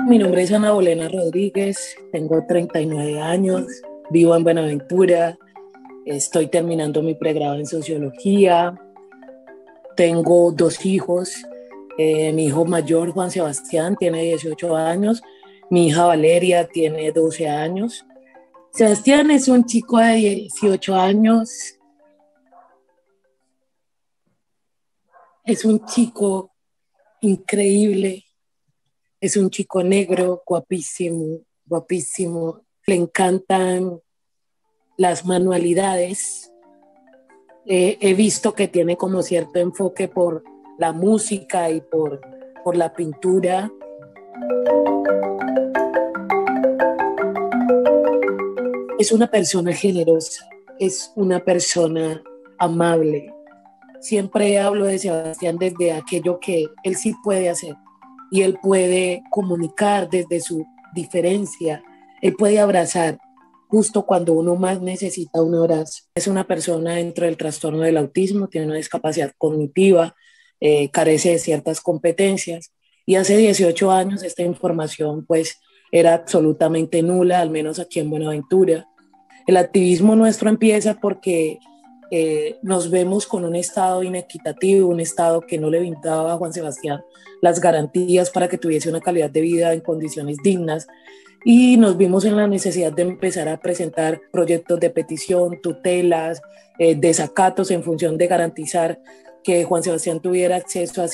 Mi nombre es Ana Bolena Rodríguez, tengo 39 años, vivo en Buenaventura, estoy terminando mi pregrado en sociología, tengo dos hijos, mi hijo mayor Juan Sebastián tiene 18 años, mi hija Valeria tiene 12 años. Sebastián es un chico de 18 años, es un chico increíble, es un chico negro, guapísimo, guapísimo, le encantan las manualidades. He visto que tiene como cierto enfoque por la música y por la pintura. Es una persona generosa, es una persona amable. Siempre hablo de Sebastián desde aquello que él sí puede hacer y él puede comunicar desde su diferencia, él puede abrazar justo cuando uno más necesita un abrazo. Es una persona dentro del trastorno del autismo, tiene una discapacidad cognitiva, carece de ciertas competencias y hace 18 años esta información pues era absolutamente nula, al menos aquí en Buenaventura. El activismo nuestro empieza porque nos vemos con un Estado inequitativo, un Estado que no le brindaba a Juan Sebastián las garantías para que tuviese una calidad de vida en condiciones dignas y nos vimos en la necesidad de empezar a presentar proyectos de petición, tutelas, desacatos en función de garantizar que Juan Sebastián tuviera acceso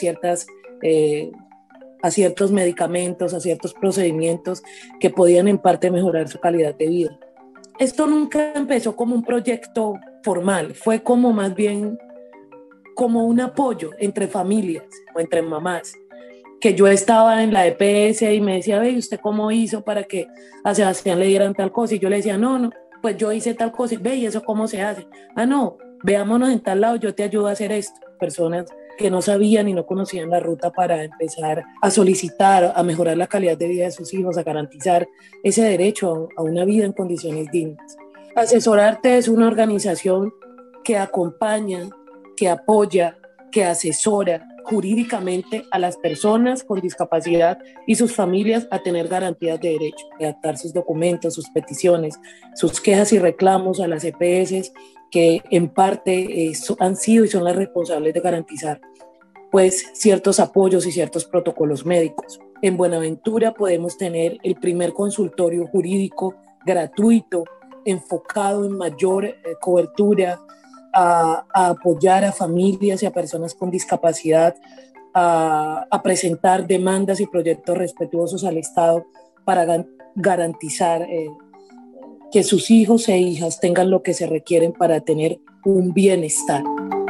eh, a ciertos medicamentos, a ciertos procedimientos que podían en parte mejorar su calidad de vida. Esto nunca empezó como un proyecto formal, fue como más bien como un apoyo entre familias o entre mamás, que yo estaba en la EPS y me decía, ve, ¿usted cómo hizo para que a Sebastián le dieran tal cosa? Y yo le decía, no, no, pues yo hice tal cosa, y ve, ¿y eso cómo se hace? Ah, no, veámonos en tal lado, yo te ayudo a hacer esto. Personas que no sabían y no conocían la ruta para empezar a solicitar, a mejorar la calidad de vida de sus hijos, a garantizar ese derecho a una vida en condiciones dignas. Asesorarte es una organización que acompaña, que apoya, que asesora jurídicamente a las personas con discapacidad y sus familias a tener garantías de derecho, adaptar sus documentos, sus peticiones, sus quejas y reclamos a las EPS que en parte han sido y son las responsables de garantizar pues ciertos apoyos y ciertos protocolos médicos. En Buenaventura podemos tener el primer consultorio jurídico gratuito, enfocado en mayor cobertura, a apoyar a familias y a personas con discapacidad, a presentar demandas y proyectos respetuosos al Estado para garantizar que sus hijos e hijas tengan lo que se requieren para tener un bienestar.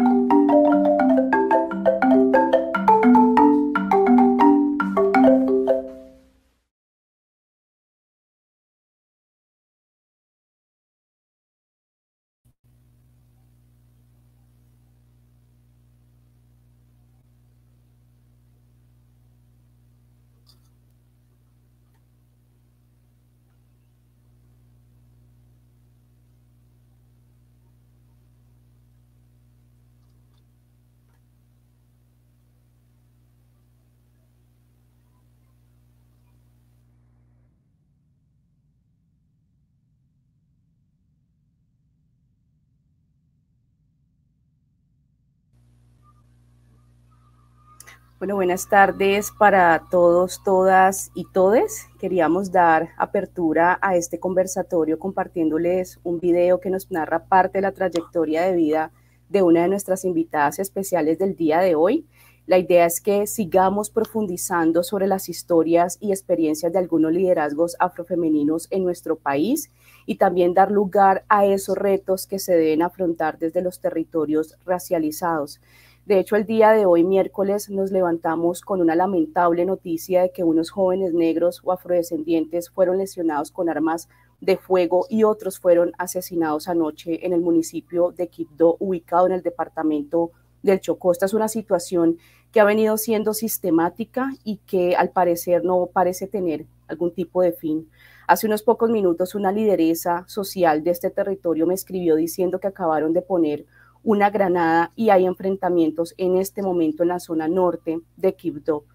Bueno, buenas tardes para todos, todas y todes. Queríamos dar apertura a este conversatorio compartiéndoles un video que nos narra parte de la trayectoria de vida de una de nuestras invitadas especiales del día de hoy. La idea es que sigamos profundizando sobre las historias y experiencias de algunos liderazgos afrofemeninos en nuestro país y también dar lugar a esos retos que se deben afrontar desde los territorios racializados. De hecho, el día de hoy, miércoles, nos levantamos con una lamentable noticia de que unos jóvenes negros o afrodescendientes fueron lesionados con armas de fuego y otros fueron asesinados anoche en el municipio de Quibdó, ubicado en el departamento del Chocó. Esta es una situación que ha venido siendo sistemática y que al parecer no parece tener algún tipo de fin. Hace unos pocos minutos una lideresa social de este territorio me escribió diciendo que acabaron de poner una granada y hay enfrentamientos en este momento en la zona norte de Quibdó.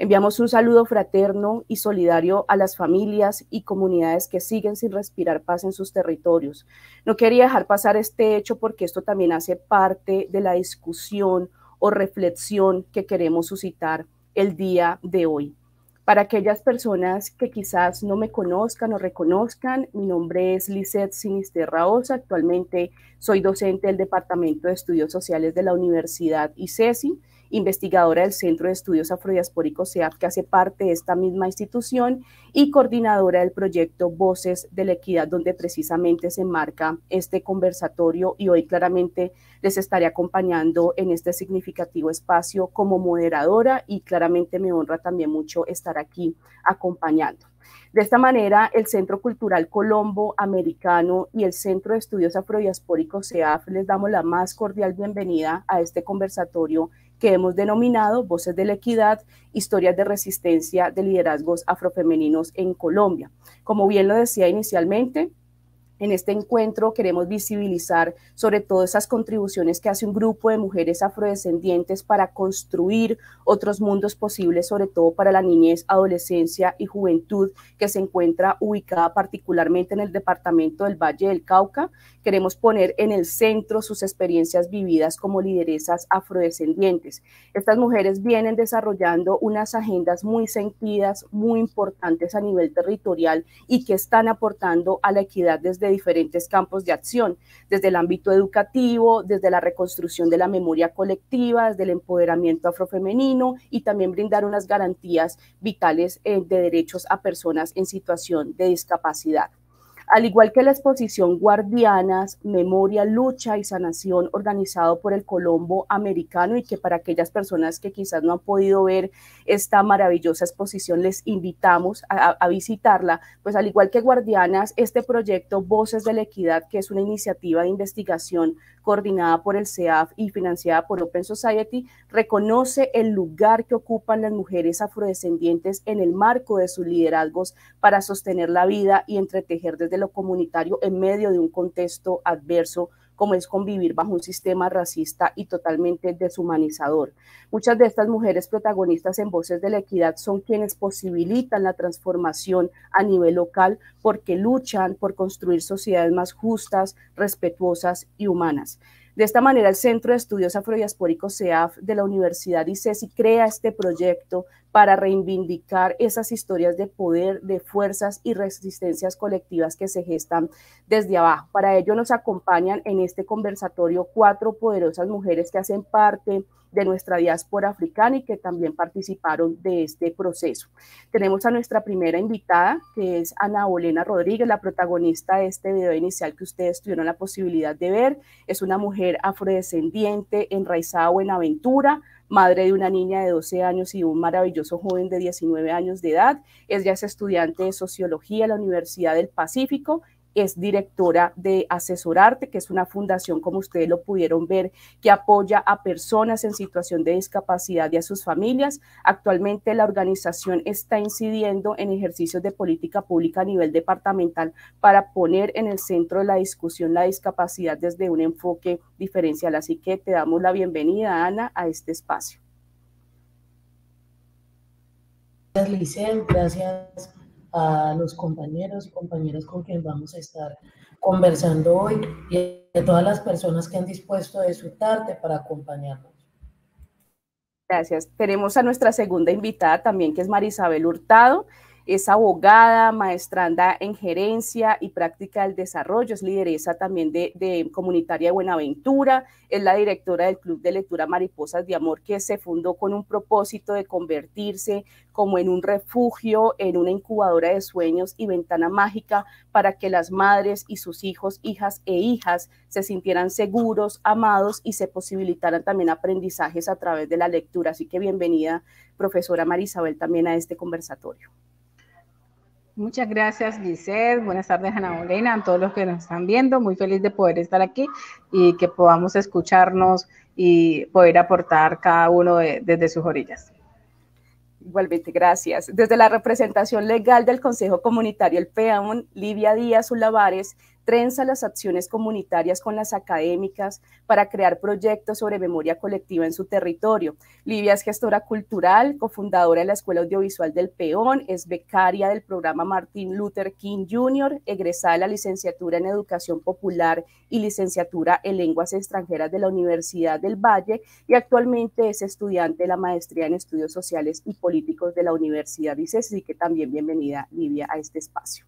Enviamos un saludo fraterno y solidario a las familias y comunidades que siguen sin respirar paz en sus territorios. No quería dejar pasar este hecho porque esto también hace parte de la discusión o reflexión que queremos suscitar el día de hoy. Para aquellas personas que quizás no me conozcan o reconozcan, mi nombre es Lisette Sinisterra Osa. Actualmente soy docente del Departamento de Estudios Sociales de la Universidad ICESI, investigadora del Centro de Estudios Afrodiaspóricos CEAF, que hace parte de esta misma institución, y coordinadora del proyecto Voces de la Equidad, donde precisamente se enmarca este conversatorio, y hoy claramente les estaré acompañando en este significativo espacio como moderadora, y claramente me honra también mucho estar aquí acompañando. De esta manera, el Centro Cultural Colombo Americano y el Centro de Estudios Afrodiaspóricos CEAF les damos la más cordial bienvenida a este conversatorio que hemos denominado Voces de la Equidad, historias de resistencia de liderazgos afrofemeninos en Colombia. Como bien lo decía inicialmente, en este encuentro queremos visibilizar sobre todo esas contribuciones que hace un grupo de mujeres afrodescendientes para construir otros mundos posibles, sobre todo para la niñez, adolescencia y juventud, que se encuentra ubicada particularmente en el departamento del Valle del Cauca. Queremos poner en el centro sus experiencias vividas como lideresas afrodescendientes. Estas mujeres vienen desarrollando unas agendas muy sentidas, muy importantes a nivel territorial, y que están aportando a la equidad desde diferentes campos de acción, desde el ámbito educativo, desde la reconstrucción de la memoria colectiva, desde el empoderamiento afrofemenino, y también brindar unas garantías vitales de derechos a personas en situación de discapacidad. Al igual que la exposición Guardianas, Memoria, Lucha y Sanación, organizado por el Colombo Americano, y que para aquellas personas que quizás no han podido ver esta maravillosa exposición, les invitamos a visitarla. Pues al igual que Guardianas, este proyecto Voces de la Equidad, que es una iniciativa de investigación coordinada por el CEAF y financiada por Open Society, reconoce el lugar que ocupan las mujeres afrodescendientes en el marco de sus liderazgos para sostener la vida y entretejer desde lo comunitario en medio de un contexto adverso, como es convivir bajo un sistema racista y totalmente deshumanizador. Muchas de estas mujeres protagonistas en Voces de la Equidad son quienes posibilitan la transformación a nivel local, porque luchan por construir sociedades más justas, respetuosas y humanas. De esta manera, el Centro de Estudios Afrodiaspóricos CEAF de la Universidad ICESI crea este proyecto para reivindicar esas historias de poder, de fuerzas y resistencias colectivas que se gestan desde abajo. Para ello nos acompañan en este conversatorio 4 poderosas mujeres que hacen parte de nuestra diáspora africana y que también participaron de este proceso. Tenemos a nuestra primera invitada, que es Ana Bolena Rodríguez, la protagonista de este video inicial que ustedes tuvieron la posibilidad de ver. Es una mujer afrodescendiente, enraizada a Buenaventura, madre de una niña de 12 años y un maravilloso joven de 19 años de edad. Ella es estudiante de Sociología en la Universidad del Pacífico, es directora de Asesorarte, que es una fundación, como ustedes lo pudieron ver, que apoya a personas en situación de discapacidad y a sus familias. Actualmente la organización está incidiendo en ejercicios de política pública a nivel departamental para poner en el centro de la discusión la discapacidad desde un enfoque diferencial. Así que te damos la bienvenida, Ana, a este espacio. Gracias, Lisette, gracias a los compañeros y compañeras con quienes vamos a estar conversando hoy, y a todas las personas que han dispuesto de su tarde para acompañarnos. Gracias. Tenemos a nuestra segunda invitada también, que es Marisabel Hurtado. Es abogada, maestranda en gerencia y práctica del desarrollo, es lideresa también de comunitaria de Buenaventura, es la directora del Club de Lectura Mariposas de Amor, que se fundó con un propósito de convertirse como en un refugio, en una incubadora de sueños y ventana mágica para que las madres y sus hijos, hijas e hijas se sintieran seguros, amados, y se posibilitaran también aprendizajes a través de la lectura. Así que bienvenida, profesora Marisabel, también a este conversatorio. Muchas gracias, Giselle. Buenas tardes, Ana Bolena, a todos los que nos están viendo. Muy feliz de poder estar aquí y que podamos escucharnos y poder aportar cada uno desde sus orillas. Igualmente, gracias. Desde la representación legal del Consejo Comunitario El Peón, Livia Díaz Ulavares, trenza las acciones comunitarias con las académicas para crear proyectos sobre memoria colectiva en su territorio. Livia es gestora cultural, cofundadora de la Escuela Audiovisual del Peón, es becaria del programa Martin Luther King Jr., egresada de la licenciatura en Educación Popular y licenciatura en Lenguas Extranjeras de la Universidad del Valle, y actualmente es estudiante de la maestría en Estudios Sociales y Políticos de la Universidad ICES, así que también bienvenida, Livia, a este espacio.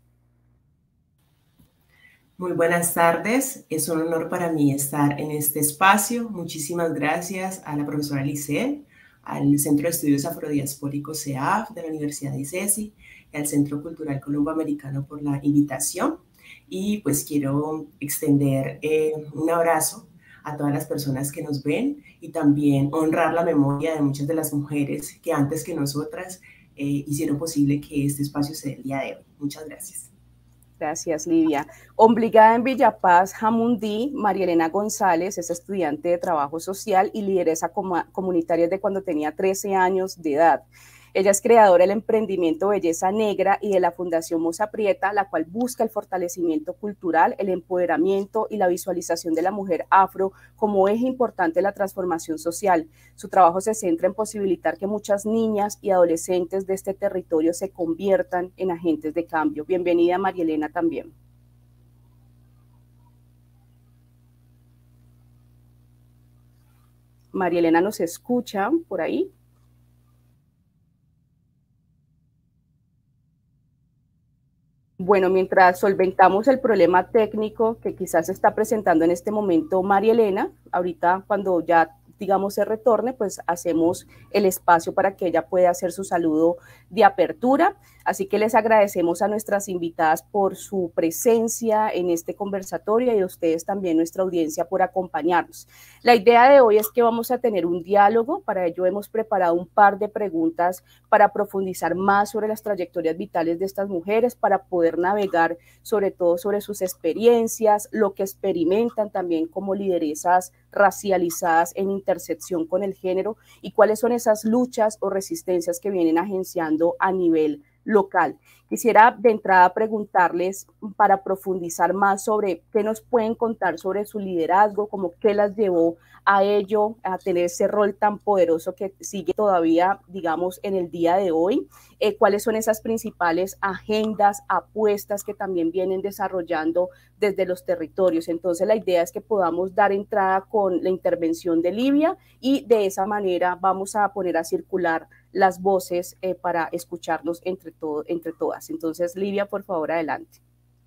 Muy buenas tardes, es un honor para mí estar en este espacio. Muchísimas gracias a la profesora Lisset, al Centro de Estudios Afrodiaspóricos CEAF de la Universidad de ICESI y al Centro Cultural Colombo-Americano por la invitación. Y pues quiero extender un abrazo a todas las personas que nos ven y también honrar la memoria de muchas de las mujeres que antes que nosotras hicieron posible que este espacio se dé el día de hoy. Muchas gracias. Gracias, Livia. Obligada en Villapaz, Jamundí, María Elena González es estudiante de trabajo social y lideresa comunitaria desde cuando tenía 13 años de edad. Ella es creadora del emprendimiento Belleza Negra y de la Fundación Moza Prieta, la cual busca el fortalecimiento cultural, el empoderamiento y la visualización de la mujer afro como eje importante de la transformación social. Su trabajo se centra en posibilitar que muchas niñas y adolescentes de este territorio se conviertan en agentes de cambio. Bienvenida, María Elena, también. María Elena, ¿nos escucha por ahí? Bueno, mientras solventamos el problema técnico que quizás se está presentando en este momento María Elena, ahorita cuando ya digamos se retorne, pues hacemos el espacio para que ella pueda hacer su saludo de apertura. Así que les agradecemos a nuestras invitadas por su presencia en este conversatorio y a ustedes también, nuestra audiencia, por acompañarnos. La idea de hoy es que vamos a tener un diálogo. Para ello hemos preparado un par de preguntas para profundizar más sobre las trayectorias vitales de estas mujeres, para poder navegar sobre todo sobre sus experiencias, lo que experimentan también como lideresas racializadas en intersección con el género y cuáles son esas luchas o resistencias que vienen agenciando a nivel local. Quisiera de entrada preguntarles para profundizar más sobre qué nos pueden contar sobre su liderazgo, como qué las llevó a ello, a tener ese rol tan poderoso que sigue todavía, digamos, en el día de hoy, cuáles son esas principales agendas, apuestas que también vienen desarrollando desde los territorios. Entonces la idea es que podamos dar entrada con la intervención de Livia y de esa manera vamos a poner a circular las voces para escucharnos entre todas. Entonces, Livia, por favor, adelante.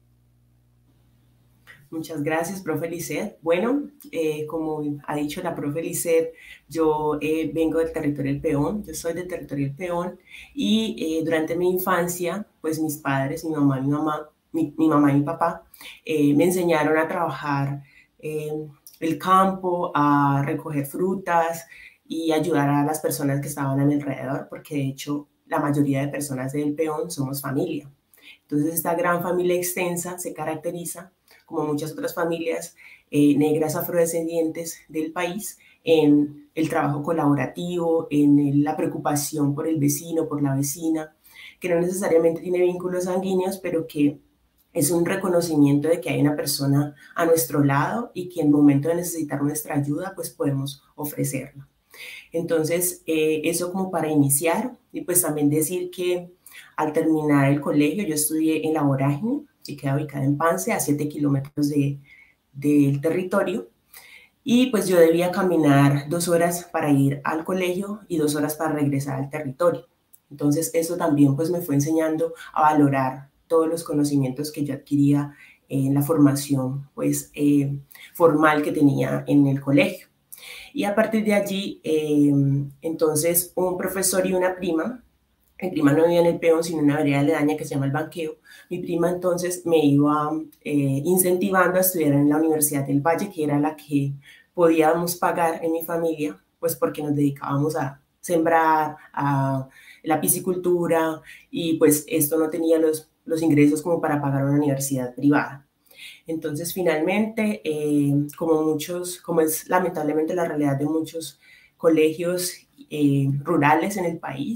Muchas gracias, profe Lisset. Bueno, como ha dicho la profe Lisset, yo vengo del territorio del Peón, yo soy del territorio del Peón y durante mi infancia, pues mis padres, mi mamá y mi papá, me enseñaron a trabajar el campo, a recoger frutas y ayudar a las personas que estaban a mi alrededor, porque de hecho la mayoría de personas del Peón somos familia. Entonces esta gran familia extensa se caracteriza, como muchas otras familias negras afrodescendientes del país, en el trabajo colaborativo, en la preocupación por el vecino, por la vecina, que no necesariamente tiene vínculos sanguíneos, pero que es un reconocimiento de que hay una persona a nuestro lado y que en el momento de necesitar nuestra ayuda, pues podemos ofrecerla. Entonces, eso como para iniciar, y pues también decir que al terminar el colegio yo estudié en La Vorágine, que queda ubicada en Pance, a 7 kilómetros del territorio, y pues yo debía caminar 2 horas para ir al colegio y 2 horas para regresar al territorio. Entonces eso también pues me fue enseñando a valorar todos los conocimientos que yo adquiría en la formación pues formal que tenía en el colegio. Y a partir de allí, entonces, un profesor y una prima, mi prima no vivía en el Peón, sino en una vereda aledaña que se llama El Banqueo, mi prima entonces me iba incentivando a estudiar en la Universidad del Valle, que era la que podíamos pagar en mi familia, pues porque nos dedicábamos a sembrar, a la piscicultura, y pues esto no tenía los ingresos como para pagar una universidad privada. Entonces, finalmente, como es lamentablemente la realidad de muchos colegios rurales en el país,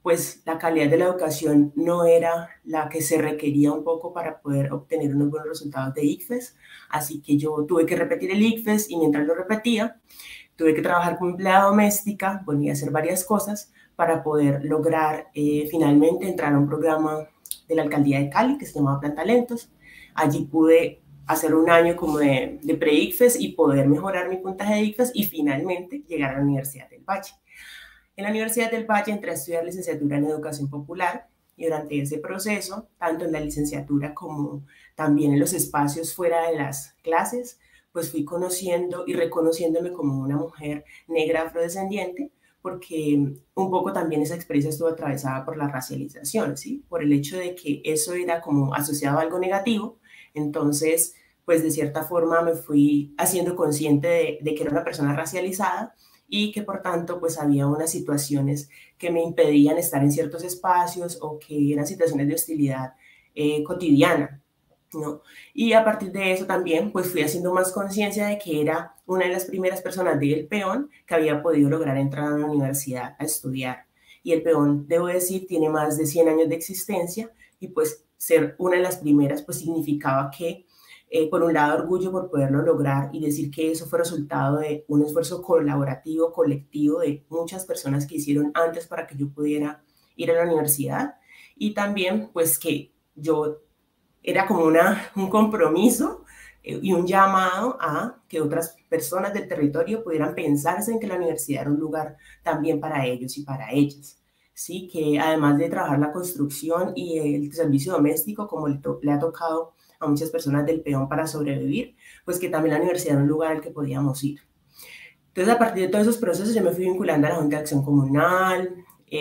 pues la calidad de la educación no era la que se requería un poco para poder obtener unos buenos resultados de ICFES, así que yo tuve que repetir el ICFES y mientras lo repetía, tuve que trabajar como empleada doméstica, bueno, y hacer varias cosas para poder lograr finalmente entrar a un programa de la Alcaldía de Cali que se llamaba Plan Talentos. Allí pude hacer un año como de pre-ICFES y poder mejorar mi puntaje de ICFES y finalmente llegar a la Universidad del Valle. En la Universidad del Valle entré a estudiar licenciatura en Educación Popular y durante ese proceso, tanto en la licenciatura como también en los espacios fuera de las clases, pues fui conociendo y reconociéndome como una mujer negra afrodescendiente, porque un poco también esa experiencia estuvo atravesada por la racialización, ¿sí? Por el hecho de que eso era como asociado a algo negativo, entonces, pues de cierta forma me fui haciendo consciente de que era una persona racializada y que por tanto pues había unas situaciones que me impedían estar en ciertos espacios o que eran situaciones de hostilidad cotidiana, ¿no? Y a partir de eso también pues fui haciendo más conciencia de que era una de las primeras personas del Peón que había podido lograr entrar a la universidad a estudiar. Y el Peón, debo decir, tiene más de 100 años de existencia y pues ser una de las primeras pues significaba que por un lado orgullo por poderlo lograr y decir que eso fue resultado de un esfuerzo colaborativo, colectivo de muchas personas que hicieron antes para que yo pudiera ir a la universidad y también pues que yo era como un compromiso y un llamado a que otras personas del territorio pudieran pensarse en que la universidad era un lugar también para ellos y para ellas. Sí, que además de trabajar la construcción y el servicio doméstico, como le ha tocado a muchas personas del Peón para sobrevivir, pues que también la universidad era un lugar al que podíamos ir. Entonces, a partir de todos esos procesos, yo me fui vinculando a la Junta de Acción Comunal,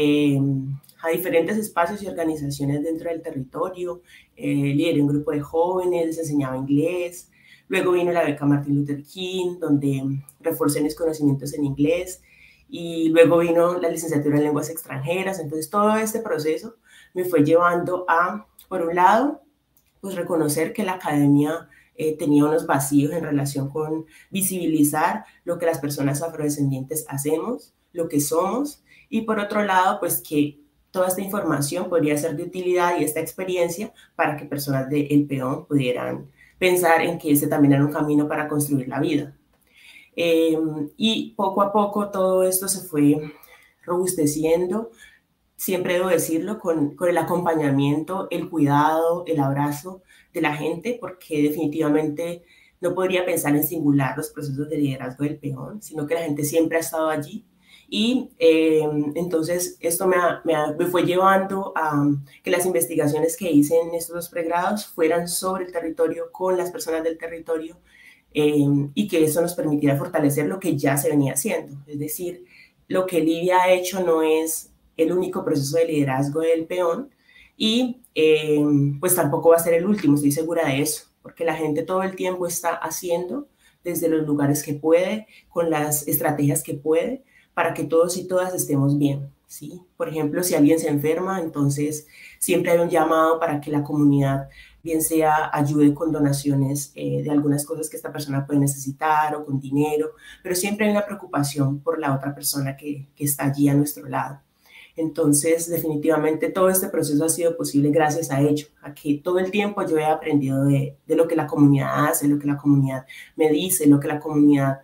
a diferentes espacios y organizaciones dentro del territorio, lideré un grupo de jóvenes, les enseñaba inglés, luego vino la beca Martin Luther King, donde reforcé mis conocimientos en inglés, y luego vino la licenciatura en lenguas extranjeras. Entonces, todo este proceso me fue llevando a, por un lado, pues reconocer que la academia tenía unos vacíos en relación con visibilizar lo que las personas afrodescendientes hacemos, lo que somos, y por otro lado, pues que toda esta información podría ser de utilidad y esta experiencia para que personas del Peón pudieran pensar en que ese también era un camino para construir la vida. Y poco a poco todo esto se fue robusteciendo, siempre debo decirlo, con el acompañamiento, el cuidado, el abrazo de la gente, porque definitivamente no podría pensar en singular los procesos de liderazgo del Peón, sino que la gente siempre ha estado allí. Y entonces esto me fue llevando a que las investigaciones que hice en estos dos pregrados fueran sobre el territorio, con las personas del territorio, y que eso nos permitiera fortalecer lo que ya se venía haciendo. Es decir, lo que Livia ha hecho no es el único proceso de liderazgo del Peón y pues tampoco va a ser el último, estoy segura de eso, porque la gente todo el tiempo está haciendo desde los lugares que puede, con las estrategias que puede, para que todos y todas estemos bien, ¿sí? Por ejemplo, si alguien se enferma, entonces siempre hay un llamado para que la comunidad, bien sea ayude con donaciones de algunas cosas que esta persona puede necesitar o con dinero, pero siempre hay una preocupación por la otra persona que está allí a nuestro lado. Entonces, definitivamente todo este proceso ha sido posible gracias a ello, a que todo el tiempo yo he aprendido de lo que la comunidad hace, lo que la comunidad me dice, lo que la comunidad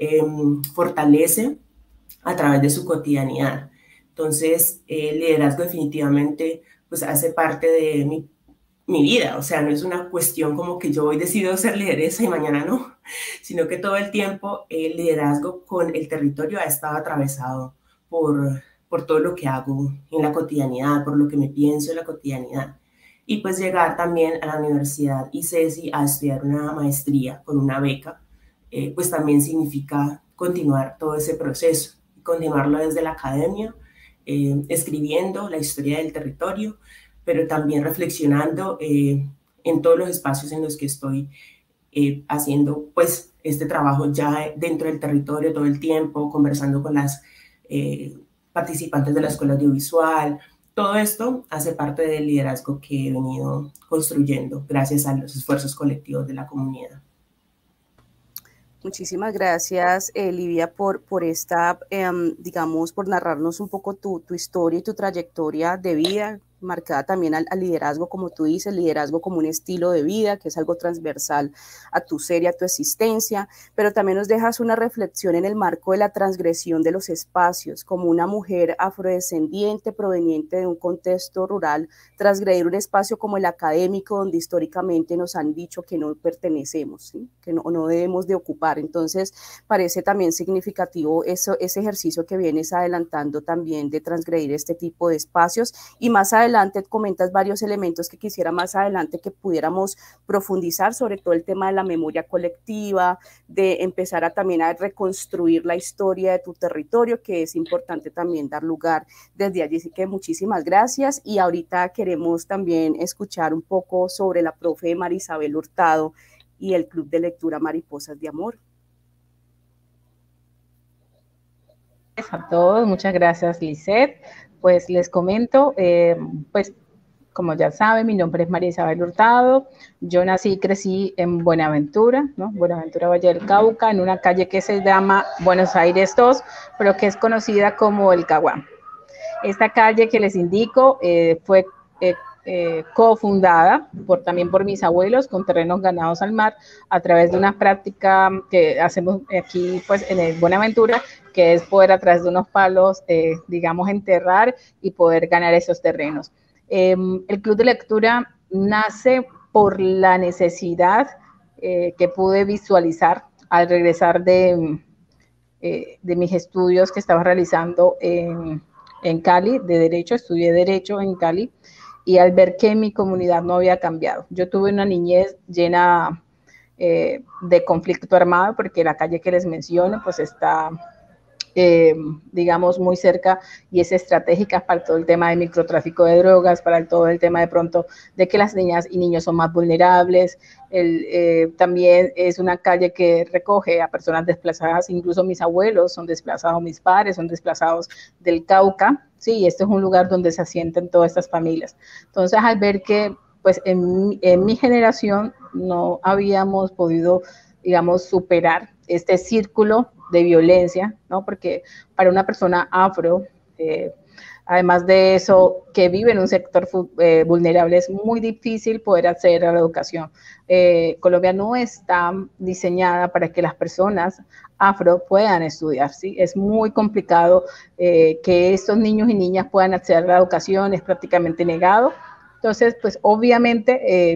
fortalece a través de su cotidianidad. Entonces, el liderazgo definitivamente pues hace parte de mi vida, o sea, no es una cuestión como que yo hoy decido ser lideresa y mañana no, sino que todo el tiempo el liderazgo con el territorio ha estado atravesado por todo lo que hago en la cotidianidad, por lo que me pienso en la cotidianidad. Y pues llegar también a la Universidad ICESI a estudiar una maestría con una beca, pues también significa continuar todo ese proceso, continuarlo desde la academia, escribiendo la historia del territorio, pero también reflexionando en todos los espacios en los que estoy haciendo pues este trabajo ya dentro del territorio todo el tiempo, conversando con las participantes de la Escuela Audiovisual. Todo esto hace parte del liderazgo que he venido construyendo gracias a los esfuerzos colectivos de la comunidad. Muchísimas gracias, Livia, por esta, digamos, por narrarnos un poco tu historia y tu trayectoria de vida, marcada también al liderazgo, como tú dices, liderazgo como un estilo de vida, que es algo transversal a tu ser y a tu existencia, pero también nos dejas una reflexión en el marco de la transgresión de los espacios, como una mujer afrodescendiente proveniente de un contexto rural, transgredir un espacio como el académico, donde históricamente nos han dicho que no pertenecemos, ¿sí? Que no debemos de ocupar. Entonces, parece también significativo ese ejercicio que vienes adelantando también de transgredir este tipo de espacios, y más adelante comentas varios elementos que quisiera más adelante que pudiéramos profundizar, sobre todo el tema de la memoria colectiva, de empezar también a reconstruir la historia de tu territorio, que es importante también dar lugar desde allí. Así que muchísimas gracias, y ahorita queremos también escuchar un poco sobre la profe Marisabel Hurtado y el Club de Lectura Mariposas de Amor. A todos, muchas gracias, Lisette. Pues les comento, pues como ya saben, mi nombre es María Isabel Hurtado. Yo nací y crecí en Buenaventura, ¿no? Buenaventura, Valle del Cauca, en una calle que se llama Buenos Aires 2, pero que es conocida como El Caguán. Esta calle que les indico fue cofundada también por mis abuelos, con terrenos ganados al mar, a través de una práctica que hacemos aquí pues en el Buenaventura, que es poder a través de unos palos, digamos, enterrar y poder ganar esos terrenos. El Club de Lectura nace por la necesidad que pude visualizar al regresar de mis estudios que estaba realizando en Cali, de Derecho. Estudié Derecho en Cali, y al ver que mi comunidad no había cambiado. Yo tuve una niñez llena de conflicto armado, porque la calle que les menciono pues está, digamos, muy cerca y es estratégica para todo el tema de microtráfico de drogas, para todo el tema de pronto de que las niñas y niños son más vulnerables. También es una calle que recoge a personas desplazadas, incluso mis abuelos son desplazados, mis padres son desplazados del Cauca, sí, este es un lugar donde se asientan todas estas familias. Entonces, al ver que pues en mi generación no habíamos podido, digamos, superar este círculo de violencia, ¿no? Porque para una persona afro, además de eso, que vive en un sector vulnerable, es muy difícil poder acceder a la educación. Colombia no está diseñada para que las personas afro puedan estudiar, ¿sí? Es muy complicado que estos niños y niñas puedan acceder a la educación, es prácticamente negado. Entonces, pues obviamente,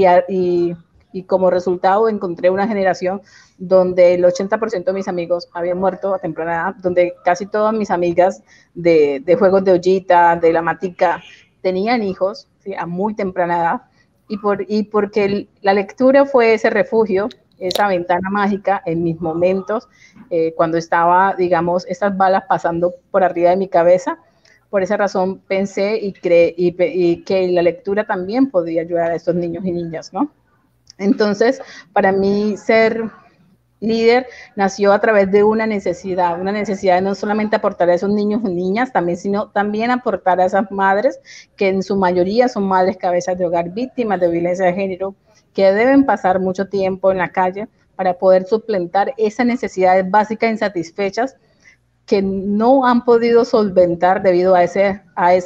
y como resultado encontré una generación donde el 80% de mis amigos habían muerto a temprana edad, donde casi todas mis amigas de juegos de ollita, de la matica, tenían hijos, ¿sí? A muy temprana edad, y porque la lectura fue ese refugio, esa ventana mágica en mis momentos, cuando estaba, digamos, estas balas pasando por arriba de mi cabeza. Por esa razón pensé y que la lectura también podía ayudar a estos niños y niñas, ¿no? Entonces, para mí ser líder nació a través de una necesidad de no solamente aportar a esos niños y niñas, sino también aportar a esas madres, que en su mayoría son madres cabezas de hogar, víctimas de violencia de género, que deben pasar mucho tiempo en la calle para poder suplentar esas necesidades básicas insatisfechas que no han podido solventar debido a ese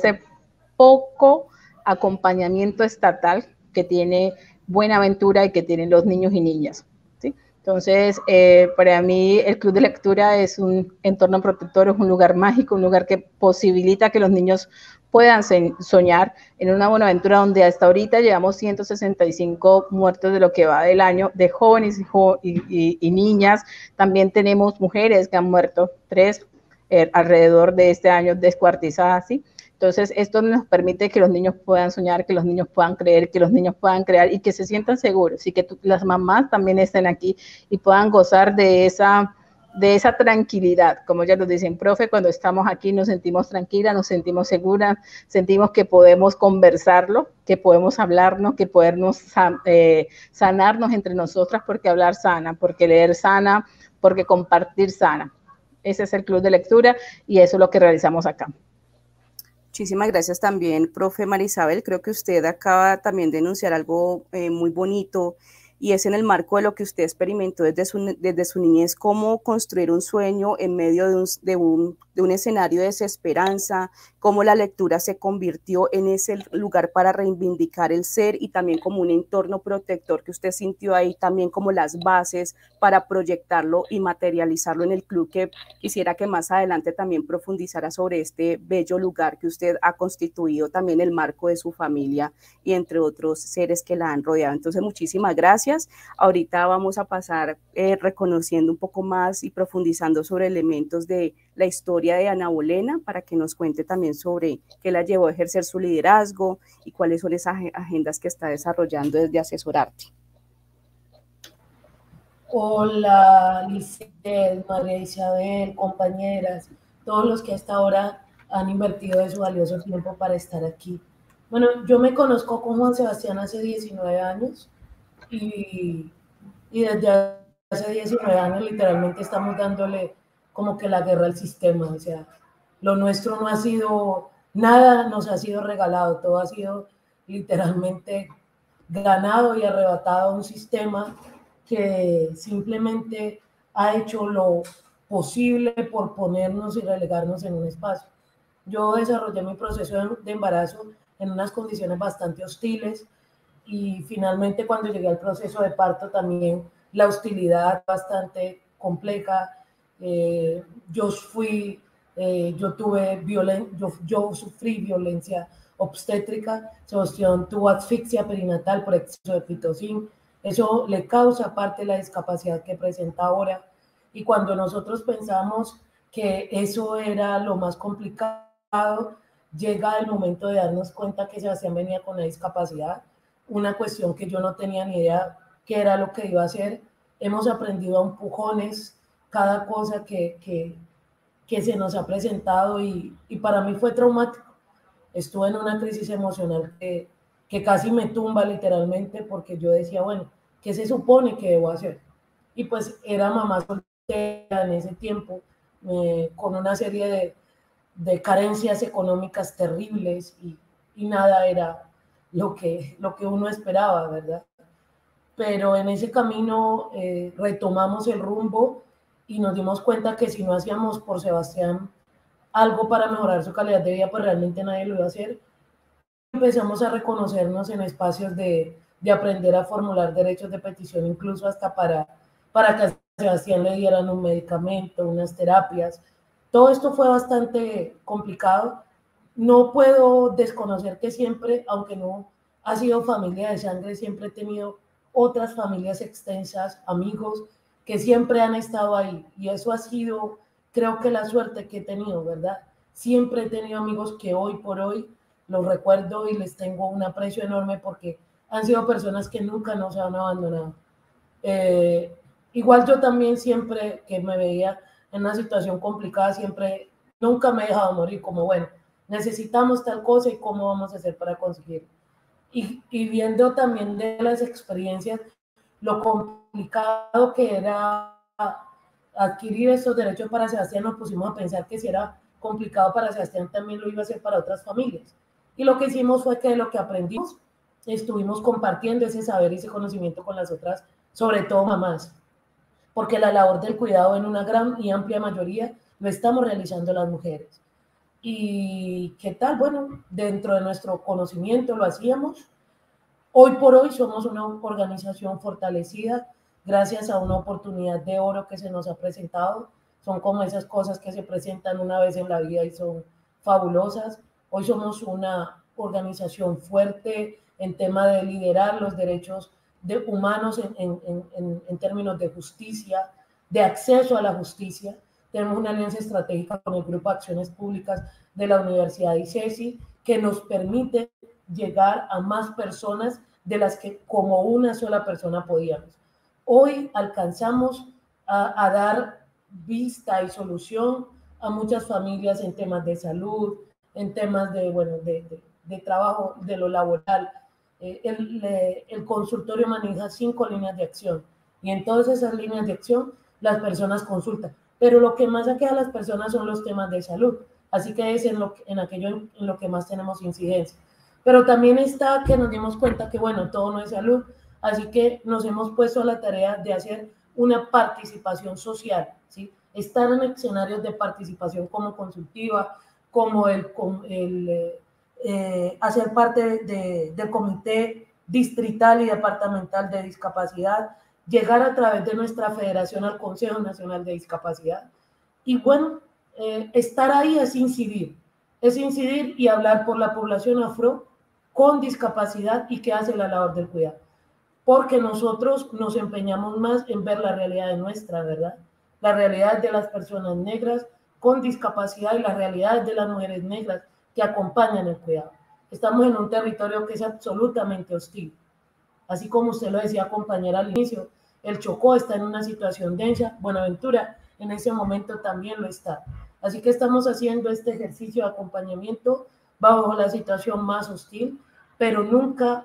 poco acompañamiento estatal que tiene Buenaventura y que tienen los niños y niñas, ¿sí? Entonces, para mí el Club de Lectura es un entorno protector, es un lugar mágico, un lugar que posibilita que los niños puedan soñar en una Buenaventura donde hasta ahorita llevamos 165 muertos de lo que va del año, de jóvenes y niñas. También tenemos mujeres que han muerto, 3 alrededor de este año descuartizadas, ¿sí? Entonces, esto nos permite que los niños puedan soñar, que los niños puedan creer, que los niños puedan crear y que se sientan seguros, y que las mamás también estén aquí y puedan gozar de esa tranquilidad. Como ya nos dicen, profe, cuando estamos aquí nos sentimos tranquilas, nos sentimos seguras, sentimos que podemos conversarlo, que podemos hablarnos, que podemos sanarnos entre nosotras, porque hablar sana, porque leer sana, porque compartir sana. Ese es el Club de Lectura y eso es lo que realizamos acá. Muchísimas gracias también, profe Marisabel. Creo que usted acaba también de enunciar algo muy bonito y es en el marco de lo que usted experimentó desde su niñez, cómo construir un sueño en medio de un escenario de desesperanza, cómo la lectura se convirtió en ese lugar para reivindicar el ser y también como un entorno protector que usted sintió ahí, también como las bases para proyectarlo y materializarlo en el club, que quisiera que más adelante también profundizara sobre este bello lugar que usted ha constituido también el marco de su familia y entre otros seres que la han rodeado. Entonces, muchísimas gracias. Ahorita vamos a pasar reconociendo un poco más y profundizando sobre elementos de la historia de Ana Bolena para que nos cuente también sobre qué la llevó a ejercer su liderazgo y cuáles son esas agendas que está desarrollando desde Asesorarte. Hola, Lisset, María Isabel, compañeras, todos los que hasta ahora han invertido de su valioso tiempo para estar aquí. Bueno, yo me conozco con Juan Sebastián hace 19 años y desde hace 19 años literalmente estamos dándole como que la guerra al sistema. O sea, lo nuestro no ha sido, nada nos ha sido regalado, todo ha sido literalmente ganado y arrebatado a un sistema que simplemente ha hecho lo posible por ponernos y relegarnos en un espacio. Yo desarrollé mi proceso de embarazo en unas condiciones bastante hostiles y finalmente cuando llegué al proceso de parto también la hostilidad bastante compleja. Yo sufrí violencia obstétrica. Sebastián tuvo asfixia perinatal por exceso de pitocin. Eso le causa parte de la discapacidad que presenta ahora. Y cuando nosotros pensamos que eso era lo más complicado, llega el momento de darnos cuenta que Sebastián venía con una discapacidad, una cuestión que yo no tenía ni idea qué era lo que iba a hacer. Hemos aprendido a empujones cada cosa que se nos ha presentado y para mí fue traumático. Estuve en una crisis emocional que casi me tumba literalmente porque yo decía, bueno, ¿qué se supone que debo hacer? Y pues era mamá soltera en ese tiempo, con una serie de carencias económicas terribles y nada era lo que uno esperaba, ¿verdad? Pero en ese camino retomamos el rumbo y nos dimos cuenta que si no hacíamos por Sebastián algo para mejorar su calidad de vida, pues realmente nadie lo iba a hacer. Empezamos a reconocernos en espacios de aprender a formular derechos de petición, incluso hasta para que a Sebastián le dieran un medicamento, unas terapias. Todo esto fue bastante complicado. No puedo desconocer que siempre, aunque no ha sido familia de sangre, siempre he tenido otras familias extensas, amigos, que siempre han estado ahí. Y eso ha sido, creo que la suerte que he tenido, ¿verdad? Siempre he tenido amigos que hoy por hoy los recuerdo y les tengo un aprecio enorme porque han sido personas que nunca nos han abandonado. Igual yo también siempre que me veía en una situación complicada, nunca me he dejado morir, como bueno, necesitamos tal cosa y cómo vamos a hacer para conseguirlo. Y viendo también de las experiencias lo complicado que era adquirir esos derechos para Sebastián, nos pusimos a pensar que si era complicado para Sebastián también lo iba a hacer para otras familias. Y lo que hicimos fue que de lo que aprendimos estuvimos compartiendo ese saber y ese conocimiento con las otras, sobre todo mamás, porque la labor del cuidado en una gran y amplia mayoría lo estamos realizando las mujeres. ¿Y qué tal? Bueno, dentro de nuestro conocimiento lo hacíamos. Hoy por hoy somos una organización fortalecida gracias a una oportunidad de oro que se nos ha presentado. Son como esas cosas que se presentan una vez en la vida y son fabulosas. Hoy somos una organización fuerte en tema de liderar los derechos humanos en términos de justicia, de acceso a la justicia. Tenemos una alianza estratégica con el Grupo de Acciones Públicas de la Universidad de ICESI que nos permite llegar a más personas de las que como una sola persona podíamos. Hoy alcanzamos a dar vista y solución a muchas familias en temas de salud, en temas de trabajo, de lo laboral. El consultorio maneja 5 líneas de acción y en todas esas líneas de acción las personas consultan. Pero lo que más aqueja a las personas son los temas de salud. Así que es en aquello en lo que más tenemos incidencia. Pero también está que nos dimos cuenta que, bueno, todo no es salud. Así que nos hemos puesto a la tarea de hacer una participación social, ¿sí? Estar en escenarios de participación como consultiva, como hacer parte del comité distrital y departamental de discapacidad, llegar a través de nuestra federación al Consejo Nacional de Discapacidad. Y bueno, estar ahí es incidir y hablar por la población afro con discapacidad y que hace la labor del cuidado. Porque nosotros nos empeñamos más en ver la realidad de nuestra, ¿verdad? La realidad de las personas negras con discapacidad y la realidad de las mujeres negras que acompañan el cuidado. Estamos en un territorio que es absolutamente hostil. Así como usted lo decía, compañera, al inicio, el Chocó está en una situación densa, Buenaventura en ese momento también lo está. Así que estamos haciendo este ejercicio de acompañamiento bajo la situación más hostil, pero nunca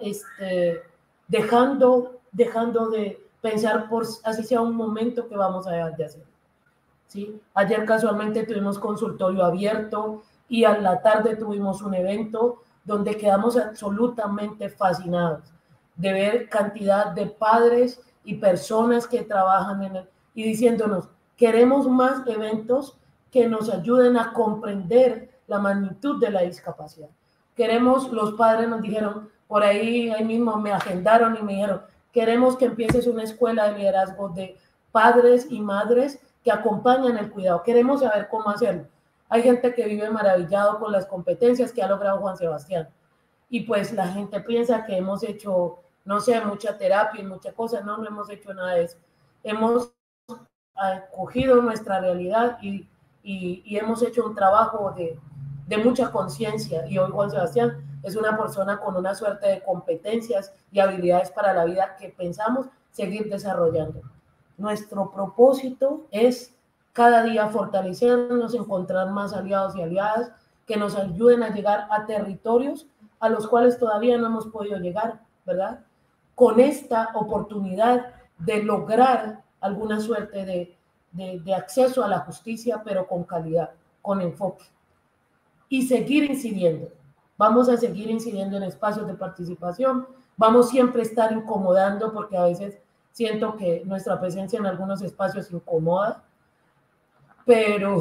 dejando de pensar por así sea un momento que vamos a dejar de hacer. ¿Sí? Ayer casualmente tuvimos consultorio abierto y a la tarde tuvimos un evento donde quedamos absolutamente fascinados de ver cantidad de padres y personas que trabajan y diciéndonos, queremos más eventos que nos ayuden a comprender la magnitud de la discapacidad. Los padres nos dijeron, por ahí mismo me agendaron y me dijeron, queremos que empieces una escuela de liderazgo de padres y madres que acompañan el cuidado. Queremos saber cómo hacerlo. Hay gente que vive maravillado con las competencias que ha logrado Juan Sebastián. Y pues la gente piensa que hemos hecho, no sé, mucha terapia y muchas cosas. No hemos hecho nada de eso. Hemos cogido nuestra realidad y hemos hecho un trabajo de mucha conciencia. Y hoy Juan Sebastián es una persona con una suerte de competencias y habilidades para la vida que pensamos seguir desarrollando. Nuestro propósito es cada día fortalecernos, encontrar más aliados y aliadas que nos ayuden a llegar a territorios a los cuales todavía no hemos podido llegar, ¿verdad? Con esta oportunidad de lograr alguna suerte de acceso a la justicia, pero con calidad, con enfoque. Y seguir incidiendo. Vamos a seguir incidiendo en espacios de participación. Vamos siempre a estar incomodando porque a veces siento que nuestra presencia en algunos espacios incomoda, pero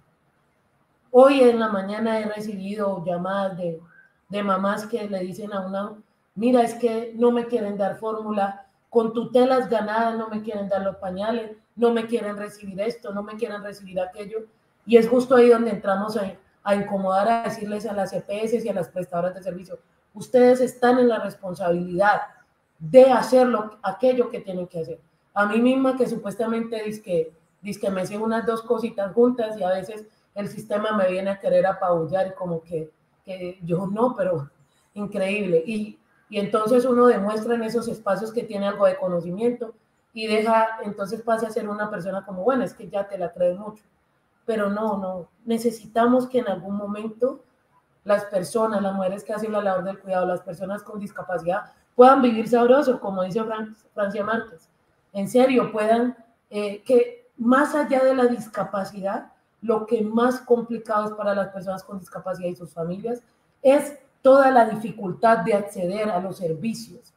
hoy en la mañana he recibido llamadas de mamás que le dicen a una, mira, es que no me quieren dar fórmula, con tutelas ganadas no me quieren dar los pañales, no me quieren recibir esto, no me quieren recibir aquello, y es justo ahí donde entramos a incomodar, a decirles a las EPS y a las prestadoras de servicio, ustedes están en la responsabilidad de hacer aquello que tienen que hacer. A mí misma que supuestamente dice me hacen unas dos cositas juntas y a veces el sistema me viene a querer apabullar y como que yo no, pero increíble. Y entonces uno demuestra en esos espacios que tiene algo de conocimiento y entonces pasa a ser una persona como, bueno, es que ya te la crees mucho. Pero no, necesitamos que en algún momento las personas, las mujeres que hacen la labor del cuidado, las personas con discapacidad, puedan vivir sabroso, como dice Francia Márquez. En serio, puedan, que más allá de la discapacidad, lo que más complicado es para las personas con discapacidad y sus familias es toda la dificultad de acceder a los servicios,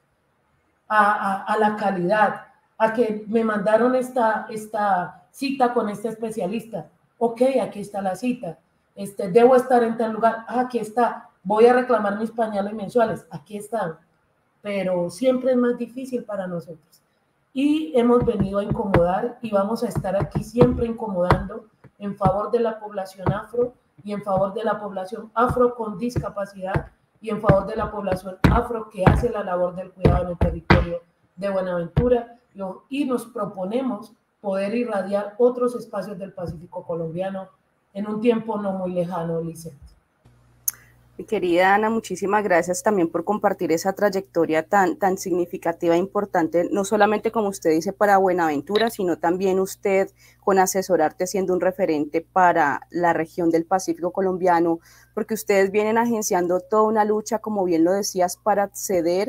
a la calidad, a que me mandaron esta cita con este especialista. Ok, aquí está la cita. Debo estar en tal lugar. Aquí está. Voy a reclamar mis pañales mensuales. Aquí están. Pero siempre es más difícil para nosotros. Y hemos venido a incomodar y vamos a estar aquí siempre incomodando en favor de la población afro y en favor de la población afro con discapacidad y en favor de la población afro que hace la labor del cuidado en el territorio de Buenaventura. Y nos proponemos poder irradiar otros espacios del Pacífico colombiano en un tiempo no muy lejano, Lizeth. Mi querida Ana, muchísimas gracias también por compartir esa trayectoria tan significativa e importante, no solamente como usted dice para Buenaventura, sino también usted con Asesorarte siendo un referente para la región del Pacífico colombiano, porque ustedes vienen agenciando toda una lucha, como bien lo decías, para acceder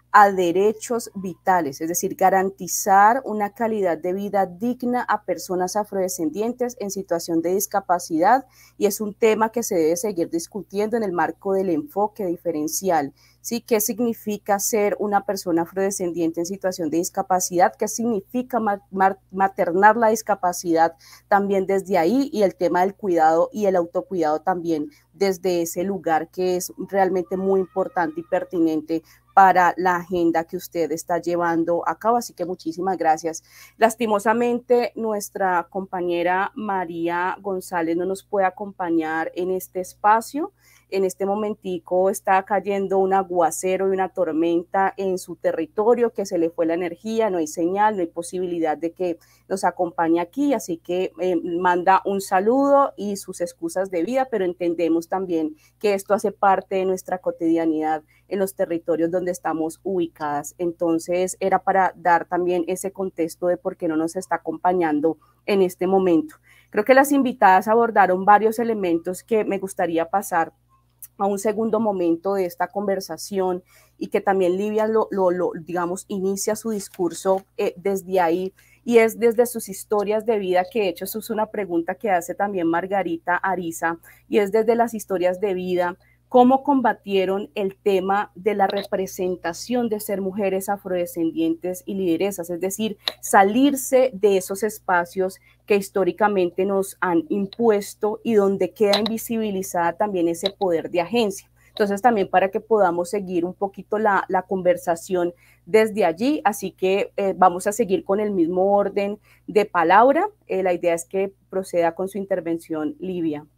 a derechos vitales, es decir, garantizar una calidad de vida digna a personas afrodescendientes en situación de discapacidad, y es un tema que se debe seguir discutiendo en el marco del enfoque diferencial. ¿Sí? ¿Qué significa ser una persona afrodescendiente en situación de discapacidad? ¿Qué significa maternar la discapacidad también desde ahí? Y el tema del cuidado y el autocuidado también desde ese lugar, que es realmente muy importante y pertinente para la agenda que usted está llevando a cabo. Así que muchísimas gracias. Lastimosamente, nuestra compañera María González no nos puede acompañar en este espacio. En este momentico está cayendo un aguacero y una tormenta en su territorio, que se le fue la energía, no hay señal, no hay posibilidad de que nos acompañe aquí, así que manda un saludo y sus excusas de vida, pero entendemos también que esto hace parte de nuestra cotidianidad en los territorios donde estamos ubicadas. Entonces era para dar también ese contexto de por qué no nos está acompañando en este momento. Creo que las invitadas abordaron varios elementos que me gustaría pasar a un segundo momento de esta conversación, y que también Livia digamos, inicia su discurso desde ahí, y es desde sus historias de vida, que de hecho eso es una pregunta que hace también Margarita Ariza, y es desde las historias de vida, cómo combatieron el tema de la representación de ser mujeres afrodescendientes y lideresas, es decir, salirse de esos espacios que históricamente nos han impuesto y donde queda invisibilizada también ese poder de agencia. Entonces también para que podamos seguir un poquito la conversación desde allí, así que vamos a seguir con el mismo orden de palabra. La idea es que proceda con su intervención, Livia.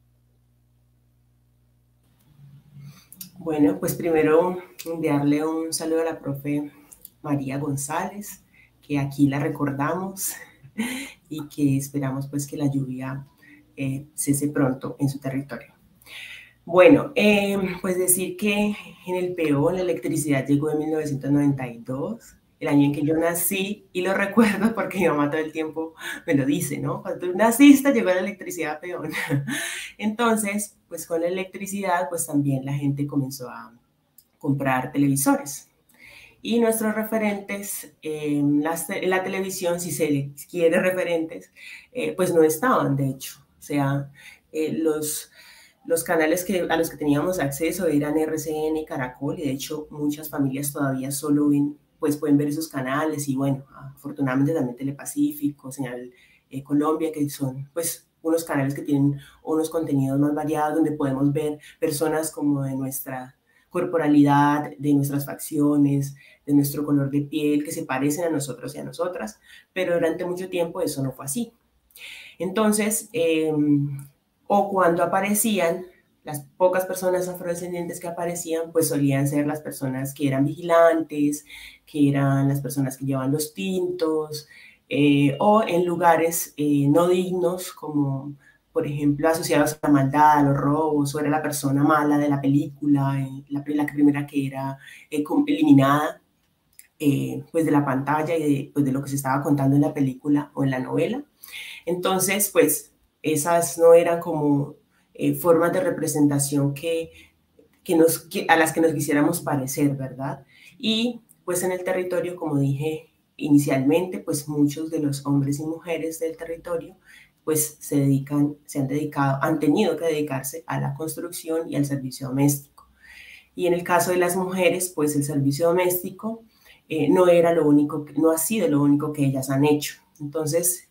Bueno, pues primero enviarle un saludo a la profe María González, que aquí la recordamos y que esperamos pues que la lluvia cese pronto en su territorio. Bueno, pues decir que en el PO la electricidad llegó en 1992, el año en que yo nací, y lo recuerdo porque mi mamá todo el tiempo me lo dice, ¿no? Cuando tú naciste llegó la electricidad a Peón. Entonces, pues con la electricidad, pues también la gente comenzó a comprar televisores. Y nuestros referentes en la televisión, si se quiere referentes, pues no estaban, de hecho. O sea, los canales a los que teníamos acceso eran RCN, Caracol, y de hecho muchas familias todavía solo pueden ver esos canales, y bueno, afortunadamente también Telepacífico, Señal Colombia, que son pues unos canales que tienen unos contenidos más variados, donde podemos ver personas como de nuestra corporalidad, de nuestras facciones, de nuestro color de piel, que se parecen a nosotros y a nosotras, pero durante mucho tiempo eso no fue así. Entonces, o cuando aparecían, las pocas personas afrodescendientes que aparecían, pues solían ser las personas que eran vigilantes, que eran las personas que llevaban los tintos, o en lugares no dignos, como por ejemplo asociados a la maldad, a los robos, o era la persona mala de la película, la primera que era eliminada pues de la pantalla y pues de lo que se estaba contando en la película o en la novela. Entonces, pues esas no eran como formas de representación a las que nos quisiéramos parecer, ¿verdad? Y pues en el territorio, como dije inicialmente, pues muchos de los hombres y mujeres del territorio pues han tenido que dedicarse a la construcción y al servicio doméstico. Y en el caso de las mujeres, pues el servicio doméstico no ha sido lo único que ellas han hecho. Entonces,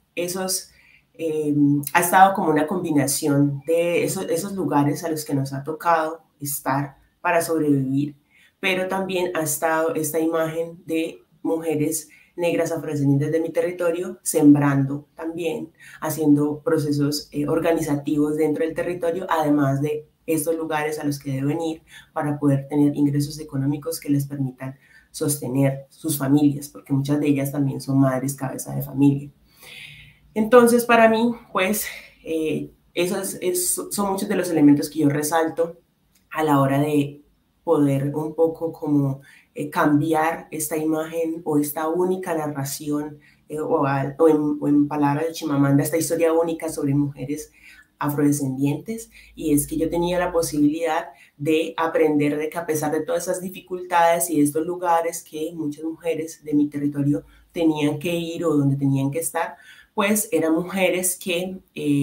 ha estado como una combinación de esos lugares a los que nos ha tocado estar para sobrevivir, pero también ha estado esta imagen de mujeres negras afrodescendientes de mi territorio sembrando también, haciendo procesos organizativos dentro del territorio, además de estos lugares a los que deben ir para poder tener ingresos económicos que les permitan sostener sus familias, porque muchas de ellas también son madres cabeza de familia. Entonces, para mí, pues, son muchos de los elementos que yo resalto a la hora de poder un poco como cambiar esta imagen o esta única narración, o en palabras de Chimamanda, esta historia única sobre mujeres afrodescendientes, y es que yo tenía la posibilidad de aprender de que a pesar de todas esas dificultades y de estos lugares que muchas mujeres de mi territorio tenían que ir o donde tenían que estar, pues eran mujeres que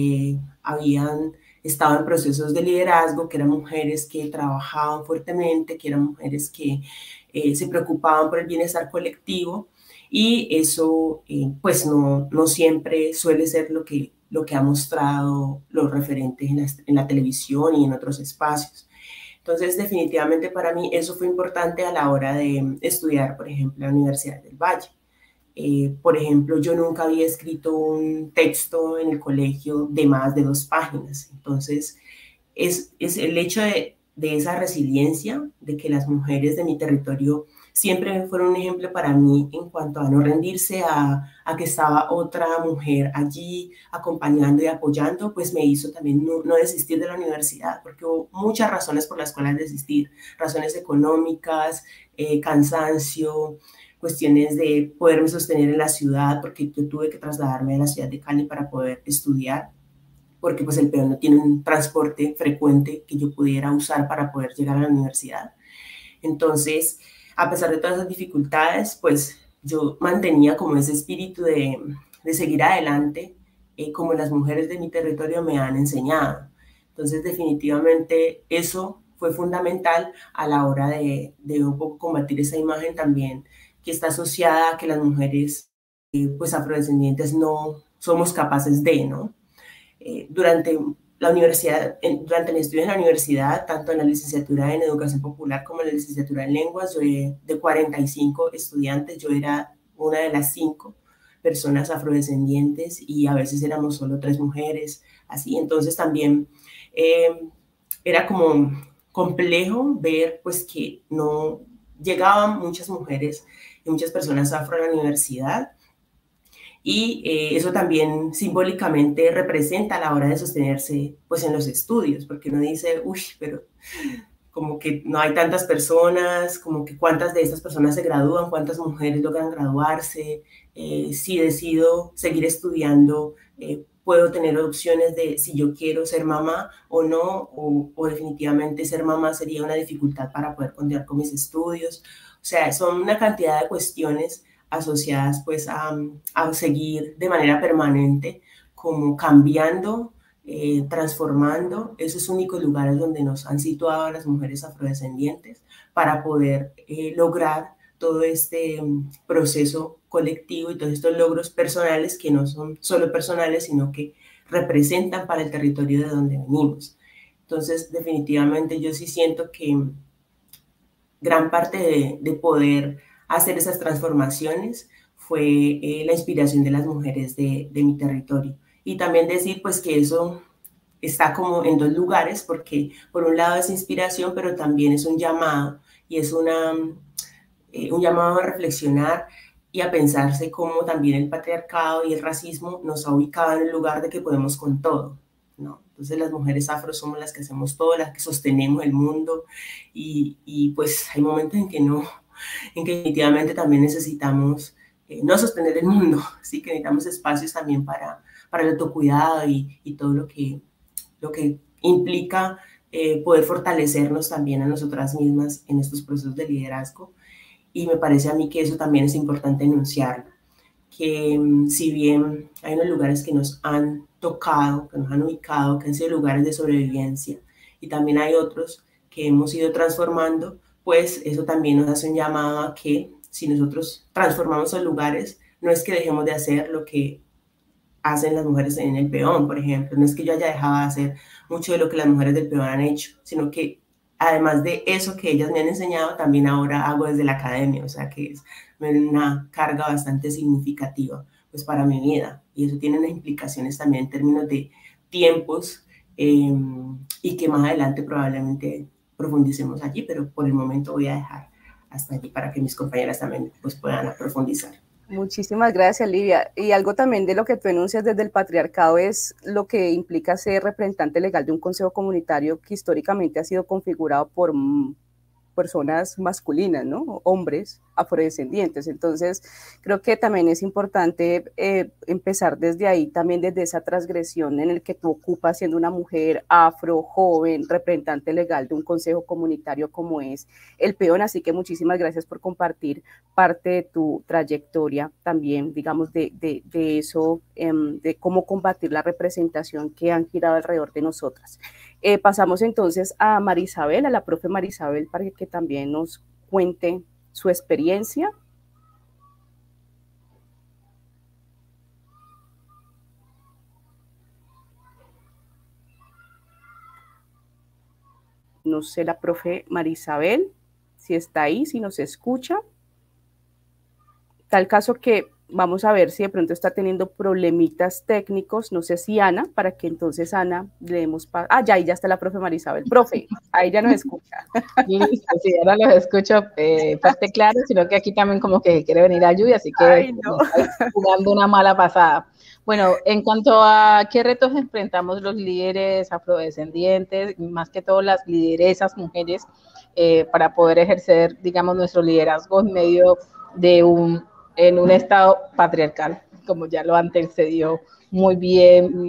habían estado en procesos de liderazgo, que eran mujeres que trabajaban fuertemente, que eran mujeres que se preocupaban por el bienestar colectivo, y eso pues no siempre suele ser lo que ha mostrado los referentes en la televisión y en otros espacios. Entonces, definitivamente para mí eso fue importante a la hora de estudiar, por ejemplo, en la Universidad del Valle. Por ejemplo, yo nunca había escrito un texto en el colegio de más de 2 páginas. Entonces, es el hecho de esa resiliencia, de que las mujeres de mi territorio siempre fueron un ejemplo para mí en cuanto a no rendirse, a que estaba otra mujer allí acompañando y apoyando, pues me hizo también no desistir de la universidad, porque hubo muchas razones por las cuales desistir, razones económicas, cansancio, cuestiones de poderme sostener en la ciudad, porque yo tuve que trasladarme a la ciudad de Cali para poder estudiar, porque pues el Peón no tiene un transporte frecuente que yo pudiera usar para poder llegar a la universidad. Entonces, a pesar de todas esas dificultades, pues yo mantenía como ese espíritu de seguir adelante, como las mujeres de mi territorio me han enseñado. Entonces, definitivamente eso fue fundamental a la hora de un poco combatir esa imagen también que está asociada a que las mujeres pues afrodescendientes no somos capaces de, ¿no? Durante la universidad, durante mi estudio en la universidad, tanto en la licenciatura en Educación Popular como en la licenciatura en Lenguas, yo de 45 estudiantes, yo era una de las 5 personas afrodescendientes, y a veces éramos solo 3 mujeres, así. Entonces también era como complejo ver pues que no llegaban muchas mujeres y muchas personas afro a la universidad. Y eso también simbólicamente representa a la hora de sostenerse pues en los estudios, porque uno dice, uy, pero como que no hay tantas personas, como que cuántas de estas personas se gradúan, cuántas mujeres logran graduarse, si decido seguir estudiando, puedo tener opciones de si yo quiero ser mamá o no, o definitivamente ser mamá sería una dificultad para poder continuar con mis estudios. O sea, son una cantidad de cuestiones asociadas pues a seguir de manera permanente, como cambiando, transformando esos únicos lugares donde nos han situado a las mujeres afrodescendientes para poder lograr todo este proceso colectivo y todos estos logros personales que no son solo personales, sino que representan para el territorio de donde venimos. Entonces, definitivamente yo sí siento que gran parte de poder hacer esas transformaciones fue la inspiración de las mujeres de mi territorio. Y también decir pues que eso está como en 2 lugares, porque por un lado es inspiración, pero también es un llamado, y es un llamado a reflexionar y a pensarse cómo también el patriarcado y el racismo nos ha ubicado en el lugar de que podemos con todo, ¿no? Entonces las mujeres afro somos las que hacemos todo, las que sostenemos el mundo, y pues hay momentos en que no, en que definitivamente también necesitamos no sostener el mundo, sí, que necesitamos espacios también para el autocuidado y todo lo que implica poder fortalecernos también a nosotras mismas en estos procesos de liderazgo. Y me parece a mí que eso también es importante enunciarlo, que si bien hay unos lugares que nos han tocado, que nos han ubicado, que han sido lugares de sobrevivencia, y también hay otros que hemos ido transformando, pues eso también nos hace un llamado a que si nosotros transformamos esos lugares, no es que dejemos de hacer lo que hacen las mujeres en el Peón, por ejemplo. No es que yo haya dejado de hacer mucho de lo que las mujeres del Peón han hecho, sino que además de eso que ellas me han enseñado, también ahora hago desde la academia, o sea que es una carga bastante significativa pues para mi vida, y eso tiene unas implicaciones también en términos de tiempos, y que más adelante probablemente profundicemos allí, pero por el momento voy a dejar hasta allí para que mis compañeras también pues puedan profundizar. Muchísimas gracias, Livia. Y algo también de lo que tú enuncias desde el patriarcado es lo que implica ser representante legal de un consejo comunitario que históricamente ha sido configurado por personas masculinas, ¿no? Hombres afrodescendientes. Entonces, creo que también es importante empezar desde ahí, también desde esa transgresión en el que tú ocupas siendo una mujer afro, joven, representante legal de un consejo comunitario como es el Peón. Así que muchísimas gracias por compartir parte de tu trayectoria también, digamos, de eso, de cómo combatir la representación que han girado alrededor de nosotras. Pasamos entonces a Marisabel, a la profe Marisabel, para que también nos cuente su experiencia. No sé, la profe Marisabel, si está ahí, si nos escucha. Tal caso que vamos a ver si de pronto está teniendo problemitas técnicos, no sé si Ana, para que entonces Ana le demos ya está la profe Marisabel. Profe, ahí ya nos escucha. Listo, sí, ahora los escucho fuerte claro, sino que aquí también como que quiere venir a lluvia, así que no. estoy jugando una mala pasada. Bueno, en cuanto a qué retos enfrentamos los líderes afrodescendientes, más que todo las lideresas mujeres, para poder ejercer, digamos, nuestro liderazgo en medio de en un estado patriarcal, como ya lo antecedió muy bien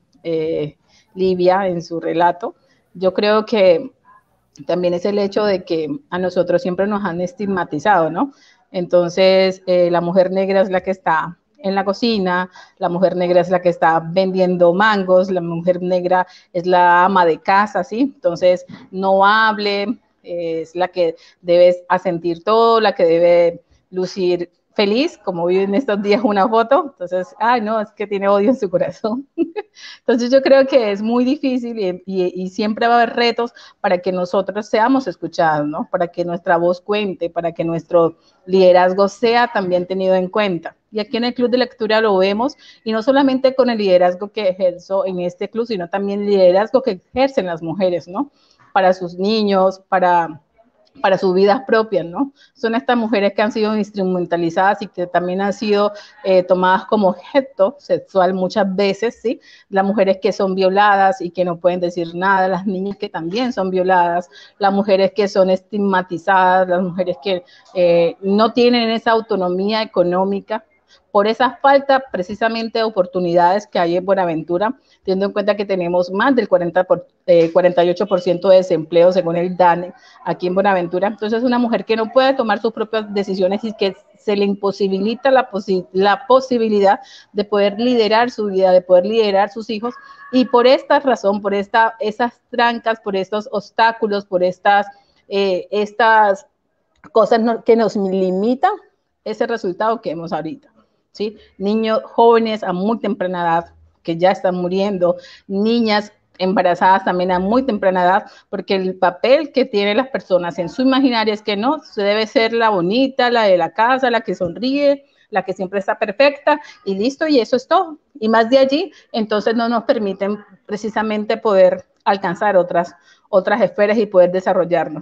Livia en su relato. Yo creo que también es el hecho de que a nosotros siempre nos han estigmatizado, ¿no? Entonces, la mujer negra es la que está en la cocina, la mujer negra es la que está vendiendo mangos, la mujer negra es la ama de casa, ¿sí? Entonces, no hable, es la que debe asentir todo, la que debe lucir feliz, como vi en estos días una foto, entonces, ay no, es que tiene odio en su corazón. Entonces yo creo que es muy difícil y siempre va a haber retos para que nosotros seamos escuchados, ¿no? Para que nuestra voz cuente, para que nuestro liderazgo sea también tenido en cuenta. Y aquí en el Club de Lectura lo vemos, y no solamente con el liderazgo que ejerzo en este club, sino también el liderazgo que ejercen las mujeres, ¿no? Para sus niños, para sus vidas propias, ¿no? Son estas mujeres que han sido instrumentalizadas y que también han sido tomadas como objeto sexual muchas veces, ¿sí? Las mujeres que son violadas y que no pueden decir nada, las niñas que también son violadas, las mujeres que son estigmatizadas, las mujeres que no tienen esa autonomía económica, por esa falta precisamente de oportunidades que hay en Buenaventura, teniendo en cuenta que tenemos más del 48% de desempleo según el DANE aquí en Buenaventura. Entonces, una mujer que no puede tomar sus propias decisiones y que se le imposibilita la posibilidad de poder liderar su vida, de poder liderar sus hijos, y por esta razón, por esas trancas, por estos obstáculos, por estas cosas que nos limitan ese resultado que vemos ahorita. ¿Sí? Niños jóvenes a muy temprana edad que ya están muriendo, niñas embarazadas también a muy temprana edad, porque el papel que tienen las personas en su imaginario es que no, se debe ser la bonita, la de la casa, la que sonríe, la que siempre está perfecta y listo, y eso es todo. Y más de allí, entonces no nos permiten precisamente poder alcanzar otras esferas y poder desarrollarnos.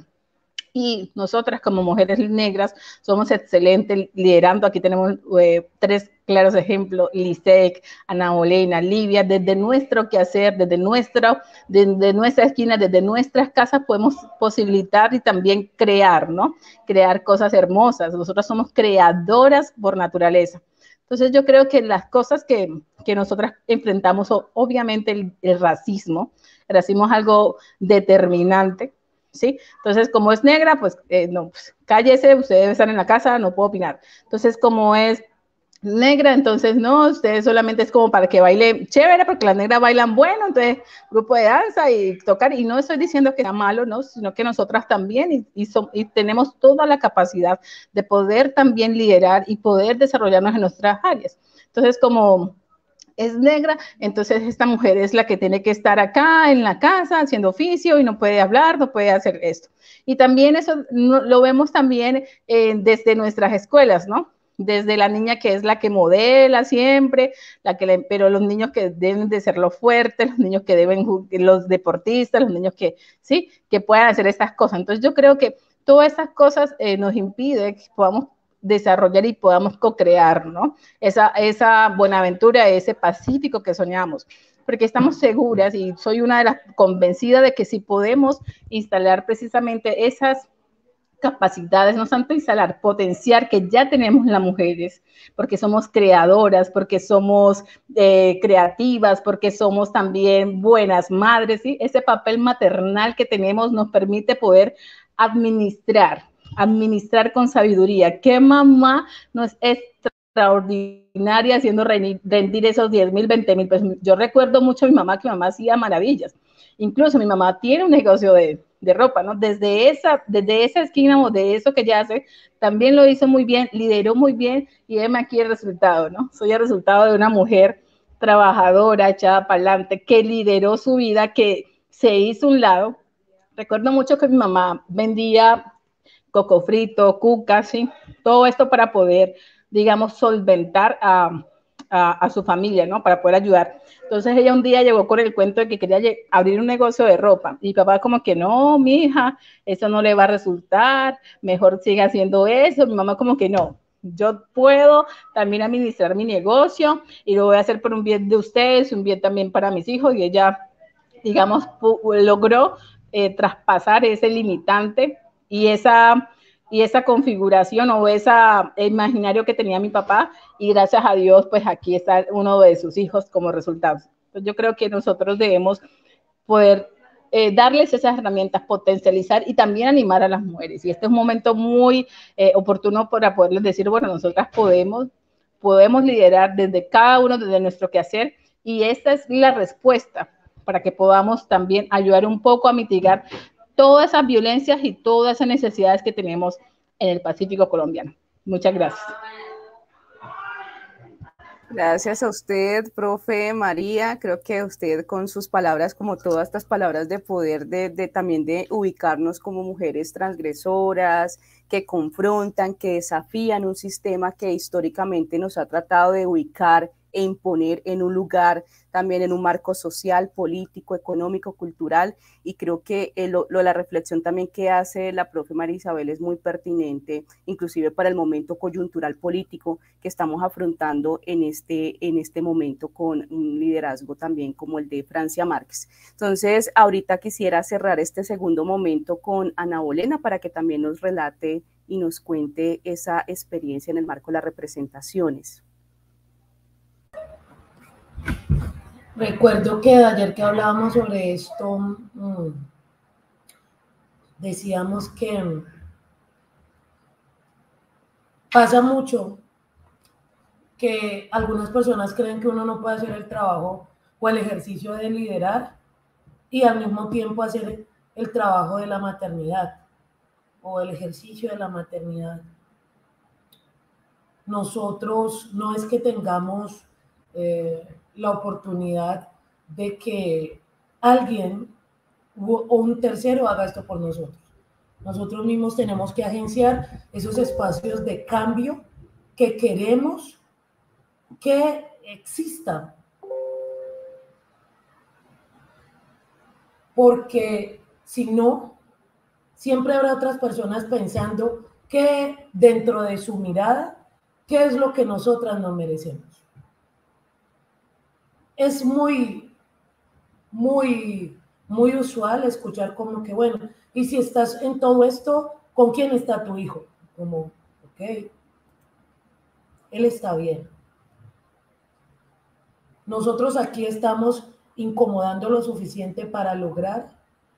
Y nosotras como mujeres negras somos excelentes liderando. Aquí tenemos 3 claros ejemplos: Lisek, Ana Bolena, Livia. Desde nuestro quehacer, desde nuestra esquina, desde nuestras casas podemos posibilitar y también crear, ¿no? Crear cosas hermosas. Nosotras somos creadoras por naturaleza. Entonces yo creo que las cosas que nosotras enfrentamos, obviamente el racismo es algo determinante, ¿sí? Entonces, como es negra, pues no, pues, cállese, usted debe estar en la casa, no puedo opinar. Entonces, como es negra, entonces no, usted solamente es como para que baile chévere, porque las negras bailan bueno, entonces grupo de danza y tocar, y no estoy diciendo que sea malo, ¿no? Sino que nosotras también y tenemos toda la capacidad de poder también liderar y poder desarrollarnos en nuestras áreas. Entonces, como es negra, entonces esta mujer es la que tiene que estar acá en la casa haciendo oficio y no puede hablar, no puede hacer esto. Y también eso lo vemos también desde nuestras escuelas, ¿no? Desde la niña que es la que modela siempre, pero los niños que deben de ser los fuertes, los niños que los deportistas, los niños que, sí, que puedan hacer estas cosas. Entonces yo creo que todas estas cosas nos impiden que podamos desarrollar y podamos co-crear, ¿no? Esa Buenaventura, ese Pacífico que soñamos, porque estamos seguras, y soy una de las convencidas de que si podemos instalar precisamente esas capacidades, no tanto instalar, potenciar que ya tenemos las mujeres, porque somos creadoras, porque somos creativas, porque somos también buenas madres, ¿sí? Ese papel maternal que tenemos nos permite poder administrar con sabiduría. ¿Qué mamá no es extraordinaria haciendo rendir esos 10,000, 20,000 pesos? Yo recuerdo mucho a mi mamá, que mi mamá hacía maravillas. Incluso mi mamá tiene un negocio de ropa, ¿no? Desde esa esquina o de eso que ella hace, también lo hizo muy bien, lideró muy bien y déjame aquí el resultado, ¿no? Soy el resultado de una mujer trabajadora, echada para adelante, que lideró su vida, que se hizo un lado. Recuerdo mucho que mi mamá vendía coco frito, cucas, ¿sí? Todo esto para poder, digamos, solventar a su familia, ¿no? Para poder ayudar. Entonces ella un día llegó con el cuento de que quería abrir un negocio de ropa y papá como que no, mija, eso no le va a resultar, mejor siga haciendo eso. Mi mamá como que no, yo puedo también administrar mi negocio y lo voy a hacer por un bien de ustedes, un bien también para mis hijos, y ella, digamos, logró traspasar ese limitante y esa configuración o ese imaginario que tenía mi papá, y gracias a Dios, pues aquí está uno de sus hijos como resultado. Entonces yo creo que nosotros debemos poder darles esas herramientas, potencializar y también animar a las mujeres. Y este es un momento muy oportuno para poderles decir, bueno, nosotras podemos liderar desde cada uno, desde nuestro quehacer, y esta es la respuesta para que podamos también ayudar un poco a mitigar todas esas violencias y todas esas necesidades que tenemos en el Pacífico colombiano. Muchas gracias. Gracias a usted, profe María. Creo que usted con sus palabras, como todas estas palabras de poder, también de ubicarnos como mujeres transgresoras, que confrontan, que desafían un sistema que históricamente nos ha tratado de ubicar e imponer en un lugar, también en un marco social, político, económico, cultural, y creo que la reflexión también que hace la profe María Isabel es muy pertinente, inclusive para el momento coyuntural político que estamos afrontando en este momento, con un liderazgo también como el de Francia Márquez. Entonces, ahorita quisiera cerrar este segundo momento con Ana Bolena para que también nos relate y nos cuente esa experiencia en el marco de las representaciones. Recuerdo que ayer que hablábamos sobre esto, decíamos que pasa mucho que algunas personas creen que uno no puede hacer el trabajo o el ejercicio de liderar y al mismo tiempo hacer el trabajo de la maternidad o el ejercicio de la maternidad. Nosotros no es que tengamos la oportunidad de que alguien o un tercero haga esto por nosotros. Nosotros mismos tenemos que agenciar esos espacios de cambio que queremos que existan. Porque si no, siempre habrá otras personas pensando que dentro de su mirada, ¿qué es lo que nosotras no merecemos? Es muy usual escuchar como que, bueno, y si estás en todo esto, ¿con quién está tu hijo? Como, ok, él está bien. Nosotros aquí estamos incomodando lo suficiente para lograr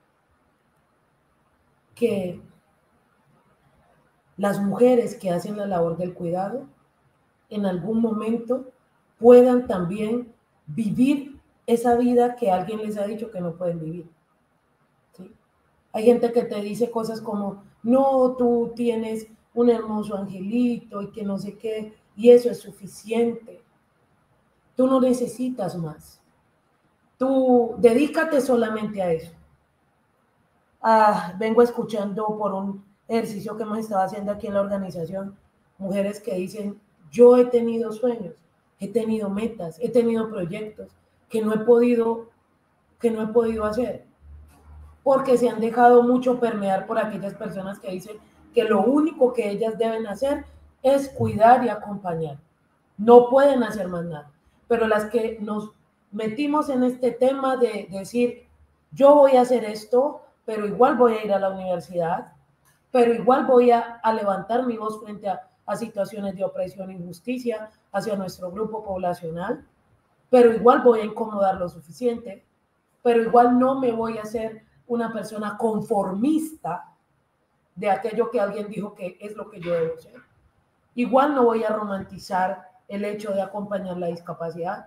que las mujeres que hacen la labor del cuidado en algún momento puedan también vivir esa vida que alguien les ha dicho que no pueden vivir. ¿Sí? Hay gente que te dice cosas como, no, tú tienes un hermoso angelito y que no sé qué, y eso es suficiente. Tú no necesitas más. Tú dedícate solamente a eso. Vengo escuchando por un ejercicio que hemos estado haciendo aquí en la organización, mujeres que dicen, yo he tenido sueños, he tenido metas, he tenido proyectos que no he podido hacer, porque se han dejado mucho permear por aquellas personas que dicen que lo único que ellas deben hacer es cuidar y acompañar. No pueden hacer más nada. Pero las que nos metimos en este tema de decir, yo voy a hacer esto, pero igual voy a ir a la universidad, pero igual voy a levantar mi voz frente a situaciones de opresión e injusticia hacia nuestro grupo poblacional, pero igual voy a incomodar lo suficiente, pero igual no me voy a hacer una persona conformista de aquello que alguien dijo que es lo que yo debo ser. Igual no voy a romantizar el hecho de acompañar la discapacidad.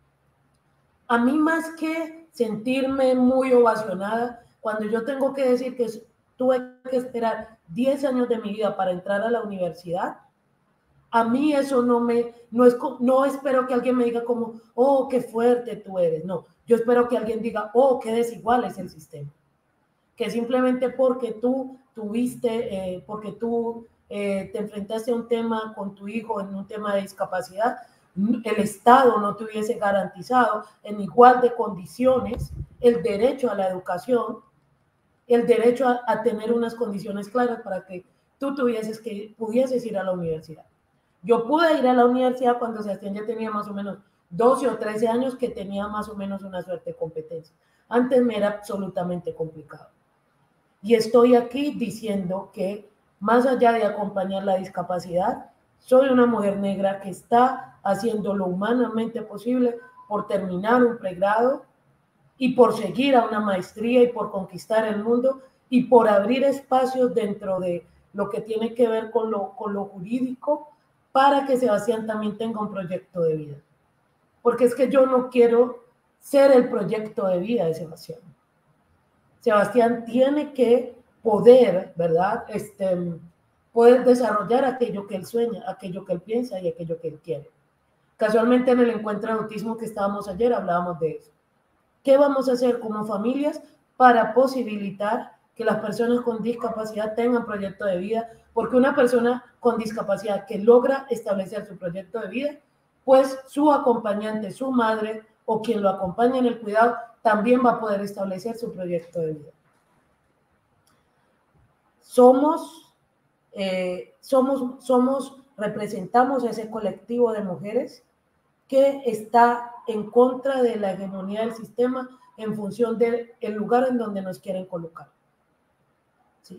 A mí, más que sentirme muy ovacionada, cuando yo tengo que decir que tuve que esperar 10 años de mi vida para entrar a la universidad, a mí eso no espero que alguien me diga como, oh, qué fuerte tú eres. No, yo espero que alguien diga, oh, qué desigual es el sistema. Que simplemente porque tú te enfrentaste a un tema con tu hijo en un tema de discapacidad, el Estado no te hubiese garantizado en igual de condiciones el derecho a la educación, el derecho a tener unas condiciones claras para que tú pudieses ir a la universidad. Yo pude ir a la universidad cuando Sebastián ya tenía más o menos 12 o 13 años, que tenía más o menos una suerte de competencia. Antes me era absolutamente complicado. Y estoy aquí diciendo que, más allá de acompañar la discapacidad, soy una mujer negra que está haciendo lo humanamente posible por terminar un pregrado y por seguir a una maestría y por conquistar el mundo y por abrir espacios dentro de lo que tiene que ver con lo jurídico, para que Sebastián también tenga un proyecto de vida. Porque es que yo no quiero ser el proyecto de vida de Sebastián. Sebastián tiene que poder, ¿verdad? Poder desarrollar aquello que él sueña, aquello que él piensa y aquello que él quiere. Casualmente en el encuentro de autismo que estábamos ayer hablábamos de eso. ¿Qué vamos a hacer como familias para posibilitar que las personas con discapacidad tengan proyecto de vida? Porque una persona con discapacidad que logra establecer su proyecto de vida, pues su acompañante, su madre o quien lo acompaña en el cuidado, también va a poder establecer su proyecto de vida. Representamos a ese colectivo de mujeres que está en contra de la hegemonía del sistema en función del lugar en donde nos quieren colocar. ¿Sí?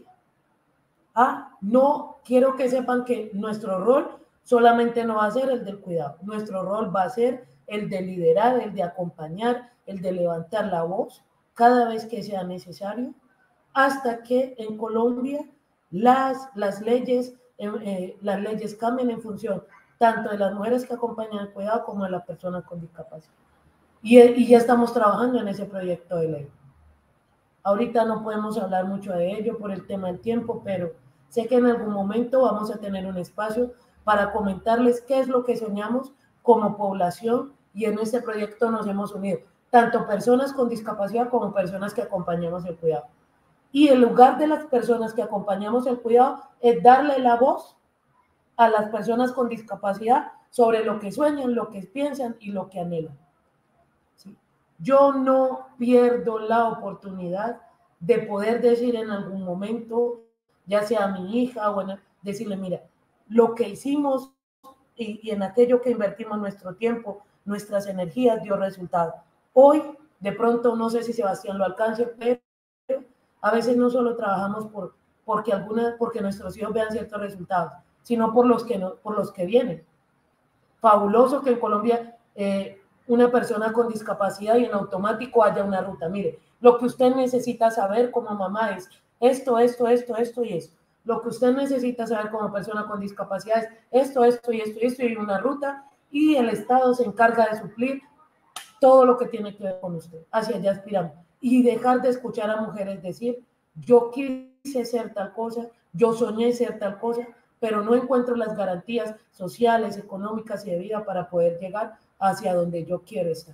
No quiero que sepan que nuestro rol solamente no va a ser el del cuidado. Nuestro rol va a ser el de liderar, el de acompañar, el de levantar la voz cada vez que sea necesario, hasta que en Colombia las leyes cambien en función tanto de las mujeres que acompañan el cuidado como de las personas con discapacidad. Y ya estamos trabajando en ese proyecto de ley. Ahorita no podemos hablar mucho de ello por el tema del tiempo, pero sé que en algún momento vamos a tener un espacio para comentarles qué es lo que soñamos como población, y en este proyecto nos hemos unido, tanto personas con discapacidad como personas que acompañamos el cuidado. Y el lugar de las personas que acompañamos el cuidado es darle la voz a las personas con discapacidad sobre lo que sueñan, lo que piensan y lo que anhelan. ¿Sí? Yo no pierdo la oportunidad de poder decir en algún momento, ya sea a mi hija o decirle, mira, lo que hicimos y en aquello que invertimos nuestro tiempo, nuestras energías, dio resultado. Hoy, de pronto, no sé si Sebastián lo alcance, pero a veces no solo trabajamos porque nuestros hijos vean ciertos resultados, sino por los que vienen. Fabuloso que en Colombia una persona con discapacidad y en automático haya una ruta. Mire, lo que usted necesita saber como mamá es esto y esto. Lo que usted necesita saber como persona con discapacidad es esto y una ruta, y el Estado se encarga de suplir todo lo que tiene que ver con usted. Hacia allá aspiramos. Y dejar de escuchar a mujeres decir, yo quise ser tal cosa, yo soñé ser tal cosa, pero no encuentro las garantías sociales, económicas y de vida para poder llegar hacia donde yo quiero estar.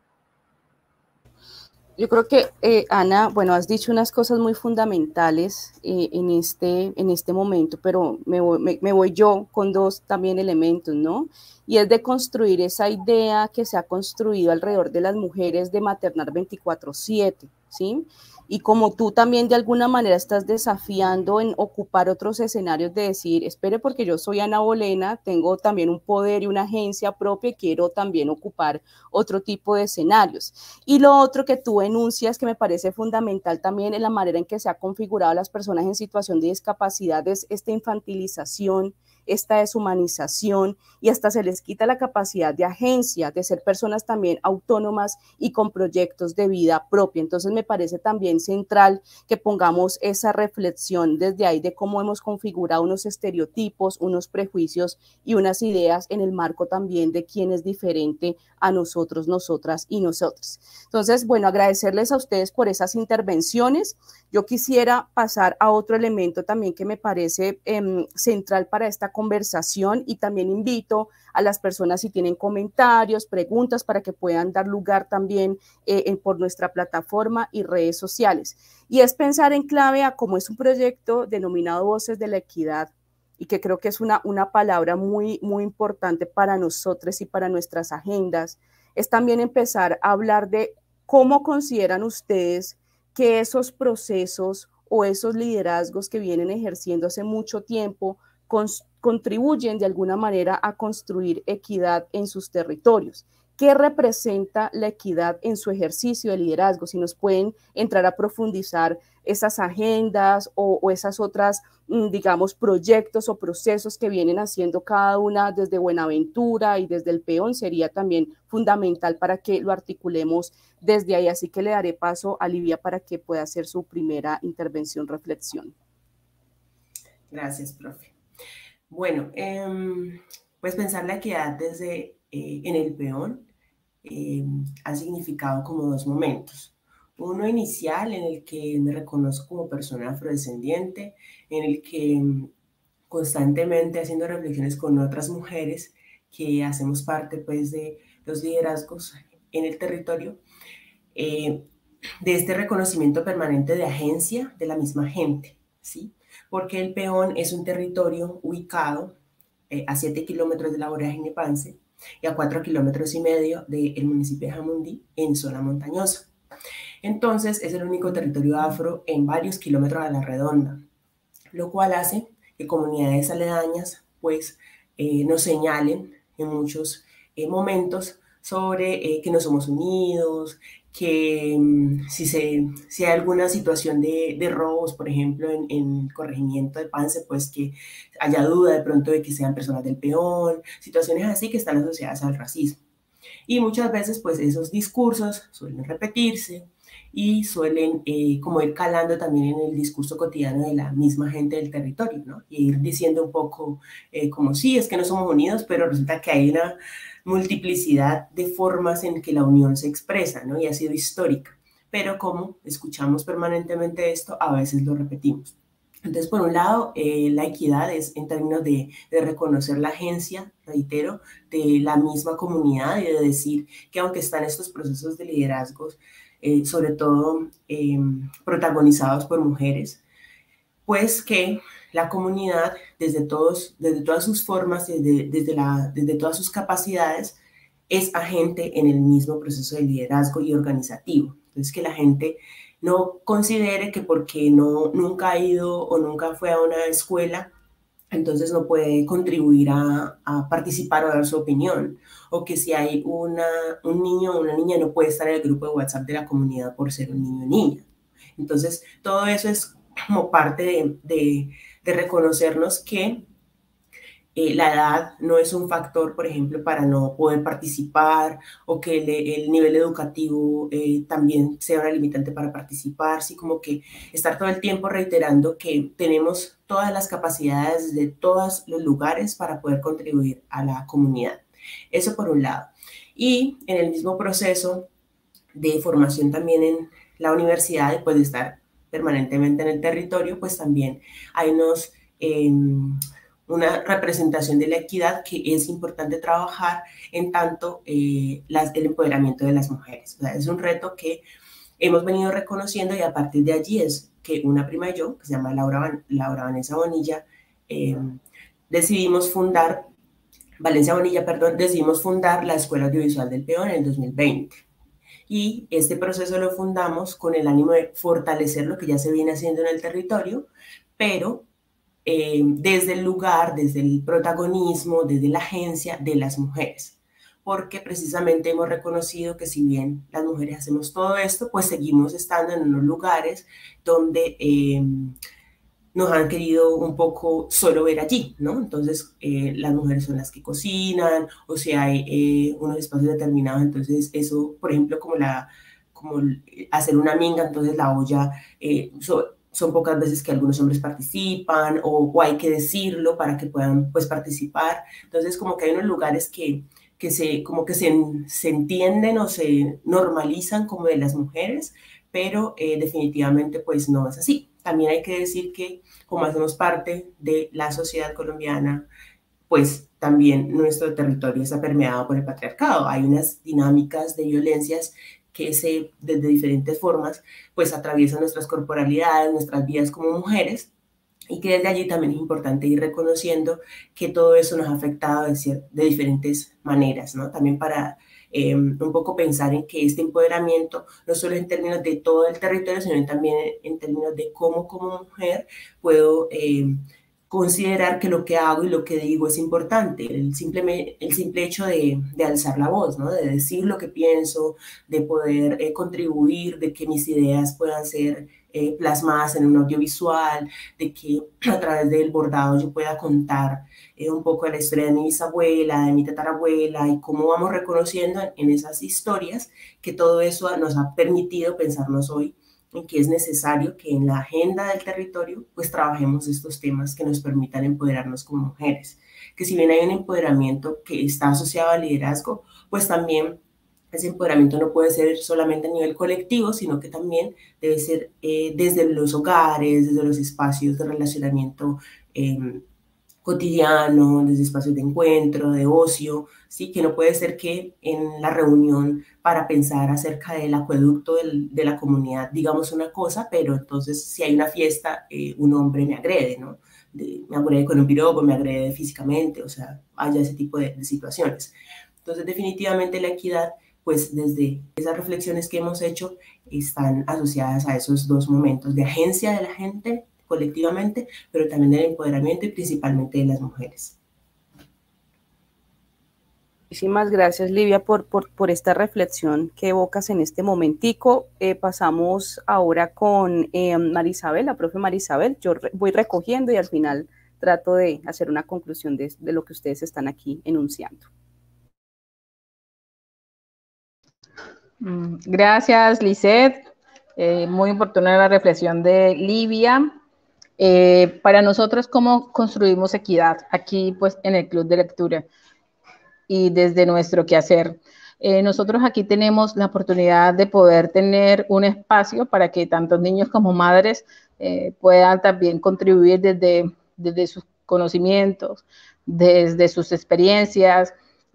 Yo creo que, Ana, bueno, has dicho unas cosas muy fundamentales en este momento, pero me voy yo con dos también elementos, ¿no? Y es de construir esa idea que se ha construido alrededor de las mujeres de maternar 24/7, ¿sí? Y como tú también de alguna manera estás desafiando en ocupar otros escenarios de decir, espere porque yo soy Ana Bolena, tengo también un poder y una agencia propia y quiero también ocupar otro tipo de escenarios. Y lo otro que tú enuncias que me parece fundamental también en la manera en que se ha configurado a las personas en situación de discapacidad es esta infantilización, esta deshumanización y hasta se les quita la capacidad de agencia, de ser personas también autónomas y con proyectos de vida propia. Entonces me parece también central que pongamos esa reflexión desde ahí de cómo hemos configurado unos estereotipos, unos prejuicios y unas ideas en el marco también de quién es diferente a nosotros, nosotras y nosotros. Entonces, bueno, agradecerles a ustedes por esas intervenciones. Yo quisiera pasar a otro elemento también que me parece central para esta conversación y también invito a las personas si tienen comentarios, preguntas para que puedan dar lugar también por nuestra plataforma y redes sociales. Y es pensar en clave a cómo es un proyecto denominado Voces de la Equidad y que creo que es una palabra muy, muy importante para nosotros y para nuestras agendas, es también empezar a hablar de cómo consideran ustedes que esos procesos o esos liderazgos que vienen ejerciendo hace mucho tiempo contribuyen de alguna manera a construir equidad en sus territorios. ¿Qué representa la equidad en su ejercicio de liderazgo? Si nos pueden entrar a profundizar esas agendas o esas otras, digamos, proyectos o procesos que vienen haciendo cada una desde Buenaventura y desde el Peón, sería también fundamental para que lo articulemos desde ahí. Así que le daré paso a Livia para que pueda hacer su primera intervención, reflexión. Gracias, profe. Bueno, pues pensar la equidad desde en el Peón ha significado como dos momentos. Uno inicial en el que me reconozco como persona afrodescendiente, en el que constantemente haciendo reflexiones con otras mujeres que hacemos parte pues de los liderazgos en el territorio, de este reconocimiento permanente de agencia de la misma gente, ¿sí? Porque el Peón es un territorio ubicado a 7 kilómetros de la vorágine Pance y a 4,5 kilómetros del municipio de Jamundí en zona montañosa. Entonces es el único territorio afro en varios kilómetros a la redonda, lo cual hace que comunidades aledañas pues nos señalen en muchos momentos sobre que no somos unidos, que si hay alguna situación de robos, por ejemplo, en el corregimiento de Pance, pues que haya duda de pronto de que sean personas del Peón, situaciones así que están asociadas al racismo. Y muchas veces pues esos discursos suelen repetirse y suelen como ir calando también en el discurso cotidiano de la misma gente del territorio, ¿no? Y ir diciendo un poco como sí, es que no somos unidos, pero resulta que hay una multiplicidad de formas en que la unión se expresa, ¿no? Y ha sido histórica. Pero como escuchamos permanentemente esto, a veces lo repetimos. Entonces, por un lado, la equidad es en términos de reconocer la agencia, reitero, de la misma comunidad y de decir que aunque están estos procesos de liderazgos, sobre todo protagonizados por mujeres, pues que la comunidad, desde todas sus formas, desde todas sus capacidades, es agente en el mismo proceso de liderazgo y organizativo. Entonces, que la gente no considere que porque nunca ha ido o nunca fue a una escuela, entonces no puede contribuir a participar o dar su opinión, o que si hay un niño o una niña no puede estar en el grupo de WhatsApp de la comunidad por ser un niño o niña. Entonces, todo eso es como parte de reconocernos que la edad no es un factor, por ejemplo, para no poder participar o que el nivel educativo también sea una limitante para participar, así como que estar todo el tiempo reiterando que tenemos todas las capacidades de todos los lugares para poder contribuir a la comunidad. Eso por un lado. Y en el mismo proceso de formación también en la universidad, después de estar permanentemente en el territorio, pues también hay una representación de la equidad que es importante trabajar en tanto el empoderamiento de las mujeres. O sea, es un reto que hemos venido reconociendo y a partir de allí es que una prima y yo, que se llama Laura Vanessa Bonilla, decidimos fundar la Escuela Audiovisual del Peón en el 2020. Y este proceso lo fundamos con el ánimo de fortalecer lo que ya se viene haciendo en el territorio, pero desde el lugar, desde el protagonismo, desde la agencia de las mujeres. Porque precisamente hemos reconocido que si bien las mujeres hacemos todo esto, pues seguimos estando en unos lugares donde nos han querido un poco solo ver allí, ¿no? Entonces, las mujeres son las que cocinan, o si hay unos espacios determinados, entonces eso, por ejemplo, como hacer una minga, entonces la olla, son pocas veces que algunos hombres participan, o hay que decirlo para que puedan, pues, participar. Entonces, como que hay unos lugares como que se entienden o se normalizan como de las mujeres, pero definitivamente, pues, no es así. También hay que decir que como hacemos parte de la sociedad colombiana, pues también nuestro territorio está permeado por el patriarcado. Hay unas dinámicas de violencias que desde diferentes formas, pues atraviesan nuestras corporalidades, nuestras vidas como mujeres, y que desde allí también es importante ir reconociendo que todo eso nos ha afectado de diferentes maneras, ¿no? También para un poco pensar en que este empoderamiento, no solo en términos de todo el territorio, sino también en términos de cómo como mujer puedo considerar que lo que hago y lo que digo es importante. El simple hecho de alzar la voz, ¿no? De decir lo que pienso, de poder contribuir, de que mis ideas puedan ser plasmadas en un audiovisual, de que a través del bordado yo pueda contar un poco de la historia de mi bisabuela, de mi tatarabuela, y cómo vamos reconociendo en esas historias que todo eso nos ha permitido pensarnos hoy en que es necesario que en la agenda del territorio pues trabajemos estos temas que nos permitan empoderarnos como mujeres. Que si bien hay un empoderamiento que está asociado al liderazgo, pues también ese empoderamiento no puede ser solamente a nivel colectivo, sino que también debe ser desde los hogares, desde los espacios de relacionamiento cotidiano, desde espacios de encuentro, de ocio, ¿sí? Que no puede ser que en la reunión para pensar acerca del acueducto de la comunidad digamos una cosa, pero entonces si hay una fiesta, un hombre me agrede, ¿no? Me agrede con un piropo, me agrede físicamente, o sea, haya ese tipo de situaciones. Entonces, definitivamente la equidad, pues desde esas reflexiones que hemos hecho, están asociadas a esos dos momentos de agencia de la gente colectivamente, pero también del empoderamiento y principalmente de las mujeres. Muchísimas gracias, Livia, por esta reflexión que evocas en este momentico. Pasamos ahora con Marisabel, la profe Marisabel. Yo voy recogiendo y al final trato de hacer una conclusión de lo que ustedes están aquí enunciando. Gracias, Lisette. Muy oportuna la reflexión de Livia. Para nosotros, ¿cómo construimos equidad? Aquí, pues, en el Club de Lectura y desde nuestro quehacer. Nosotros aquí tenemos la oportunidad de poder tener un espacio para que tanto niños como madres puedan también contribuir desde sus conocimientos, desde sus experiencias,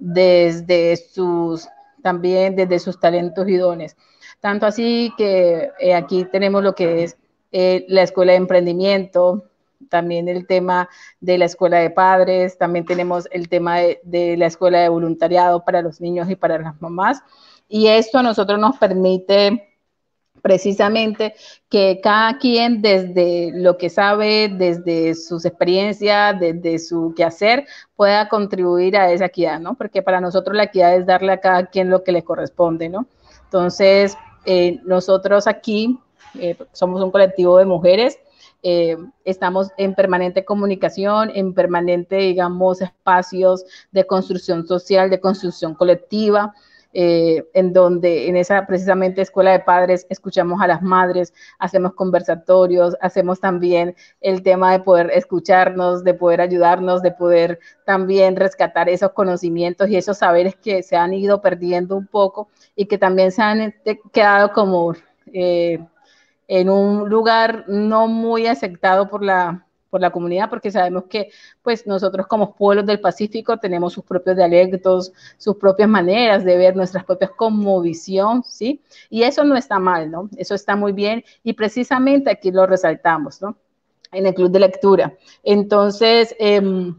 también desde sus talentos y dones. Tanto así que aquí tenemos lo que es la Escuela de Emprendimiento, también el tema de la Escuela de Padres, también tenemos el tema de la Escuela de Voluntariado para los niños y para las mamás. Y esto a nosotros nos permite precisamente que cada quien desde lo que sabe, desde sus experiencias, desde su quehacer, pueda contribuir a esa equidad, ¿no? Porque para nosotros la equidad es darle a cada quien lo que le corresponde, ¿no? Entonces, nosotros aquí somos un colectivo de mujeres, estamos en permanente comunicación, en permanente, digamos, espacios de construcción social, de construcción colectiva, en donde en esa precisamente escuela de padres escuchamos a las madres, hacemos conversatorios, hacemos también el tema de poder escucharnos, de poder ayudarnos, de poder también rescatar esos conocimientos y esos saberes que se han ido perdiendo un poco y que también se han quedado como en un lugar no muy aceptado por la comunidad, porque sabemos que pues nosotros como pueblos del Pacífico tenemos sus propios dialectos, sus propias maneras de ver, nuestras propias cosmovisión, ¿sí? Y eso no está mal, ¿no? Eso está muy bien y precisamente aquí lo resaltamos, ¿no? En el Club de Lectura. Entonces,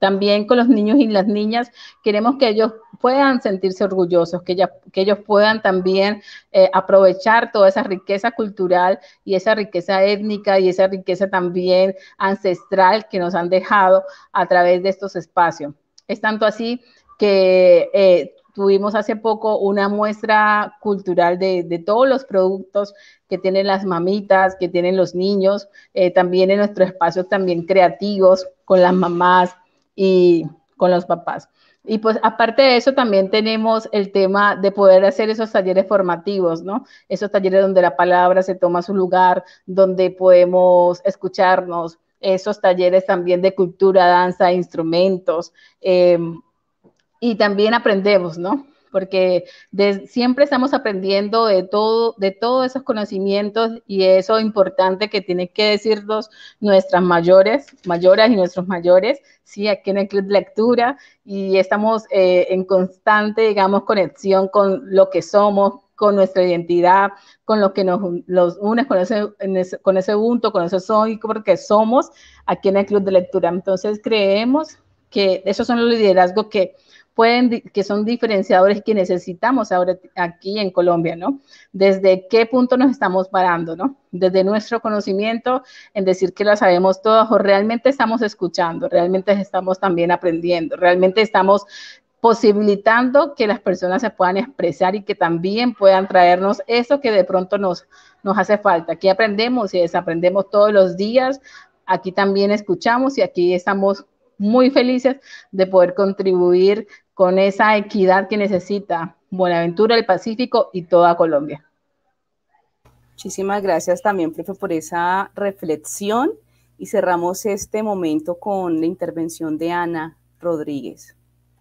también con los niños y las niñas, queremos que ellos puedan sentirse orgullosos, que ellos puedan también aprovechar toda esa riqueza cultural y esa riqueza étnica y esa riqueza también ancestral que nos han dejado a través de estos espacios. Es tanto así que tuvimos hace poco una muestra cultural de todos los productos que tienen las mamitas, que tienen los niños, también en nuestros espacios también creativos con las mamás y con los papás. Y pues aparte de eso también tenemos el tema de poder hacer esos talleres formativos, ¿no? Esos talleres donde la palabra se toma su lugar, donde podemos escucharnos, esos talleres también de cultura, danza, instrumentos, y también aprendemos, ¿no? Porque siempre estamos aprendiendo de todos esos conocimientos y eso importante que tienen que decirnos nuestras mayoras y nuestros mayores, sí, aquí en el Club de Lectura, y estamos en constante, digamos, conexión con lo que somos, con nuestra identidad, con lo que nos une, con ese Ubuntu, con ese soy, porque somos aquí en el Club de Lectura. Entonces creemos que esos son los liderazgos que son diferenciadores que necesitamos ahora aquí en Colombia, ¿no? Desde qué punto nos estamos parando, ¿no? Desde nuestro conocimiento en decir que lo sabemos todo, o realmente estamos escuchando, realmente estamos también aprendiendo, realmente estamos posibilitando que las personas se puedan expresar y que también puedan traernos eso que de pronto nos hace falta. Aquí aprendemos y desaprendemos todos los días, aquí también escuchamos y aquí estamos muy felices de poder contribuir con esa equidad que necesita Buenaventura, el Pacífico y toda Colombia. Muchísimas gracias también, profe, por esa reflexión y cerramos este momento con la intervención de Ana Rodríguez.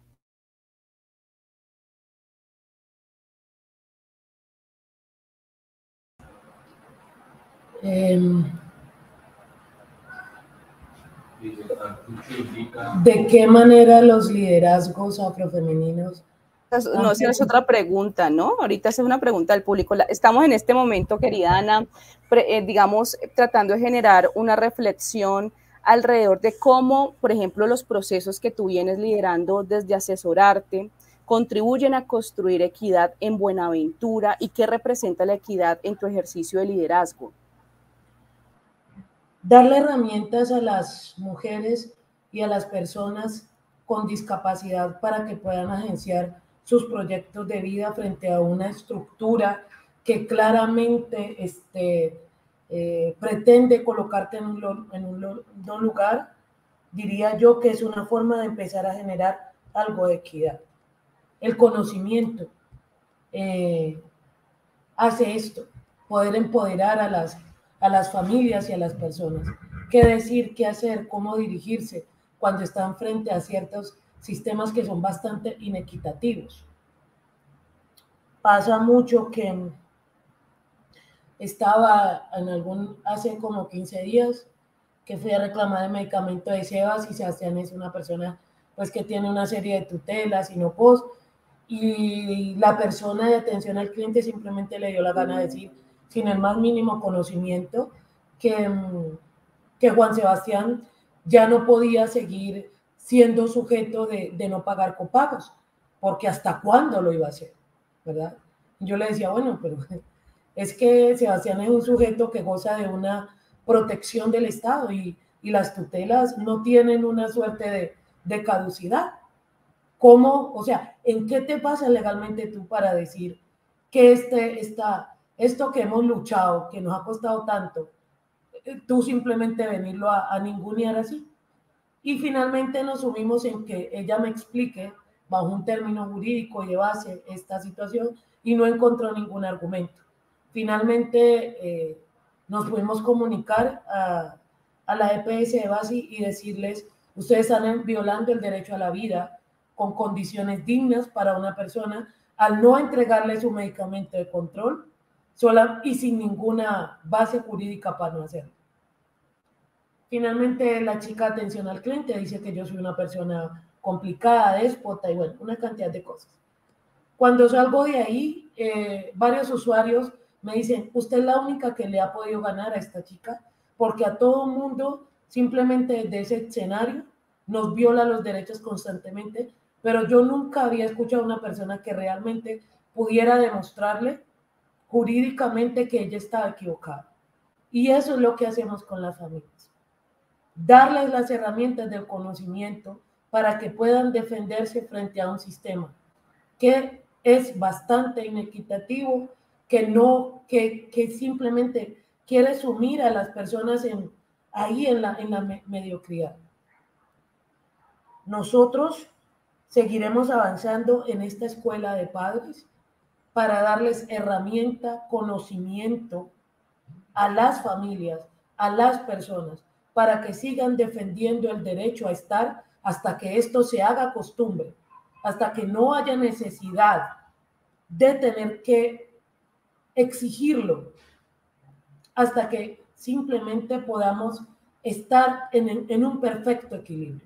¿De qué manera los liderazgos afrofemeninos? No, esa es otra pregunta, ¿no? Ahorita es una pregunta del público. Estamos en este momento, querida Ana, digamos, tratando de generar una reflexión alrededor de cómo, por ejemplo, los procesos que tú vienes liderando desde asesorarte contribuyen a construir equidad en Buenaventura y qué representa la equidad en tu ejercicio de liderazgo. Darle herramientas a las mujeres y a las personas con discapacidad para que puedan agenciar sus proyectos de vida frente a una estructura que claramente pretende colocarte en un lugar, diría yo que es una forma de empezar a generar algo de equidad. El conocimiento hace esto, poder empoderar a las familias y a las personas. ¿Qué decir, qué hacer, cómo dirigirse cuando están frente a ciertos sistemas que son bastante inequitativos? Pasa mucho que estaba hace como 15 días que fui a reclamar el medicamento de Sebas y Sebastián es una persona pues que tiene una serie de tutelas y no post, y la persona de atención al cliente simplemente le dio la gana de decir, sin el más mínimo conocimiento, que Juan Sebastián ya no podía seguir siendo sujeto de no pagar copagos, porque hasta cuándo lo iba a hacer, ¿verdad? Yo le decía, bueno, pero es que Sebastián es un sujeto que goza de una protección del Estado y las tutelas no tienen una suerte de caducidad. ¿Cómo, o sea, en qué te basas legalmente tú para decir que esto que hemos luchado, que nos ha costado tanto, tú simplemente venirlo a ningunear así? Y finalmente nos subimos en que ella me explique bajo un término jurídico y de base esta situación y no encontró ningún argumento. Finalmente nos pudimos comunicar a la EPS de base y decirles, ustedes están violando el derecho a la vida con condiciones dignas para una persona al no entregarle su medicamento de control sola y sin ninguna base jurídica para no hacerlo. Finalmente la chica de atención al cliente dice que yo soy una persona complicada, déspota y bueno, una cantidad de cosas. Cuando salgo de ahí, varios usuarios me dicen, usted es la única que le ha podido ganar a esta chica, porque a todo mundo, simplemente de ese escenario, nos viola los derechos constantemente, pero yo nunca había escuchado a una persona que realmente pudiera demostrarle jurídicamente que ella estaba equivocada. Y eso es lo que hacemos con las familias. Darles las herramientas del conocimiento para que puedan defenderse frente a un sistema que es bastante inequitativo, que simplemente quiere sumir a las personas ahí en la mediocridad. Nosotros seguiremos avanzando en esta escuela de padres para darles herramienta, conocimiento a las familias, a las personas, para que sigan defendiendo el derecho a estar hasta que esto se haga costumbre, hasta que no haya necesidad de tener que exigirlo, hasta que simplemente podamos estar en un perfecto equilibrio.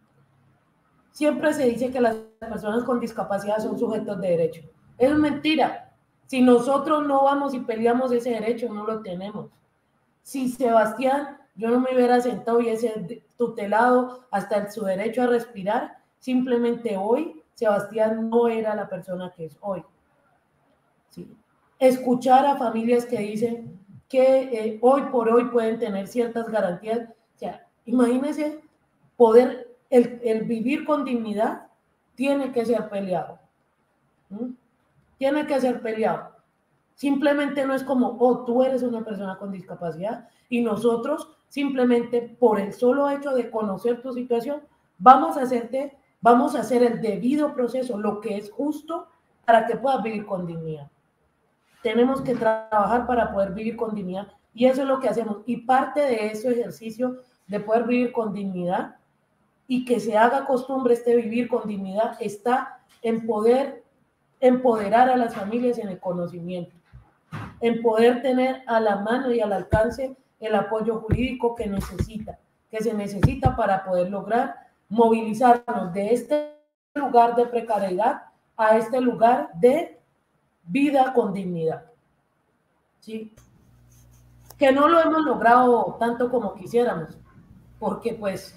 Siempre se dice que las personas con discapacidad son sujetos de derecho. Es mentira. Si nosotros no vamos y peleamos ese derecho, no lo tenemos. Si Sebastián, yo no me hubiera sentado y hubiese tutelado hasta su derecho a respirar, simplemente hoy Sebastián no era la persona que es hoy. ¿Sí? Escuchar a familias que dicen que hoy por hoy pueden tener ciertas garantías. O sea, imagínense poder, el vivir con dignidad tiene que ser peleado. ¿Mm? Tiene que ser peleado. Simplemente no es como, oh, tú eres una persona con discapacidad y nosotros simplemente por el solo hecho de conocer tu situación, vamos a hacer el debido proceso, lo que es justo para que puedas vivir con dignidad. Tenemos que trabajar para poder vivir con dignidad y eso es lo que hacemos. Y parte de ese ejercicio de poder vivir con dignidad y que se haga costumbre vivir con dignidad está en poder empoderar a las familias en el conocimiento, en poder tener a la mano y al alcance el apoyo jurídico que se necesita para poder lograr movilizarnos de este lugar de precariedad a este lugar de vida con dignidad. ¿Sí? Que no lo hemos logrado tanto como quisiéramos, porque pues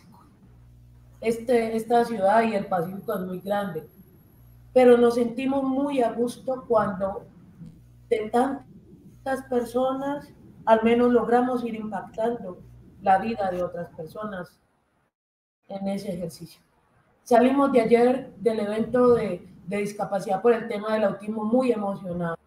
esta ciudad y el Pacífico es muy grande, pero nos sentimos muy a gusto cuando de tantas personas al menos logramos ir impactando la vida de otras personas en ese ejercicio. Salimos de ayer del evento de discapacidad por el tema del autismo muy emocionados,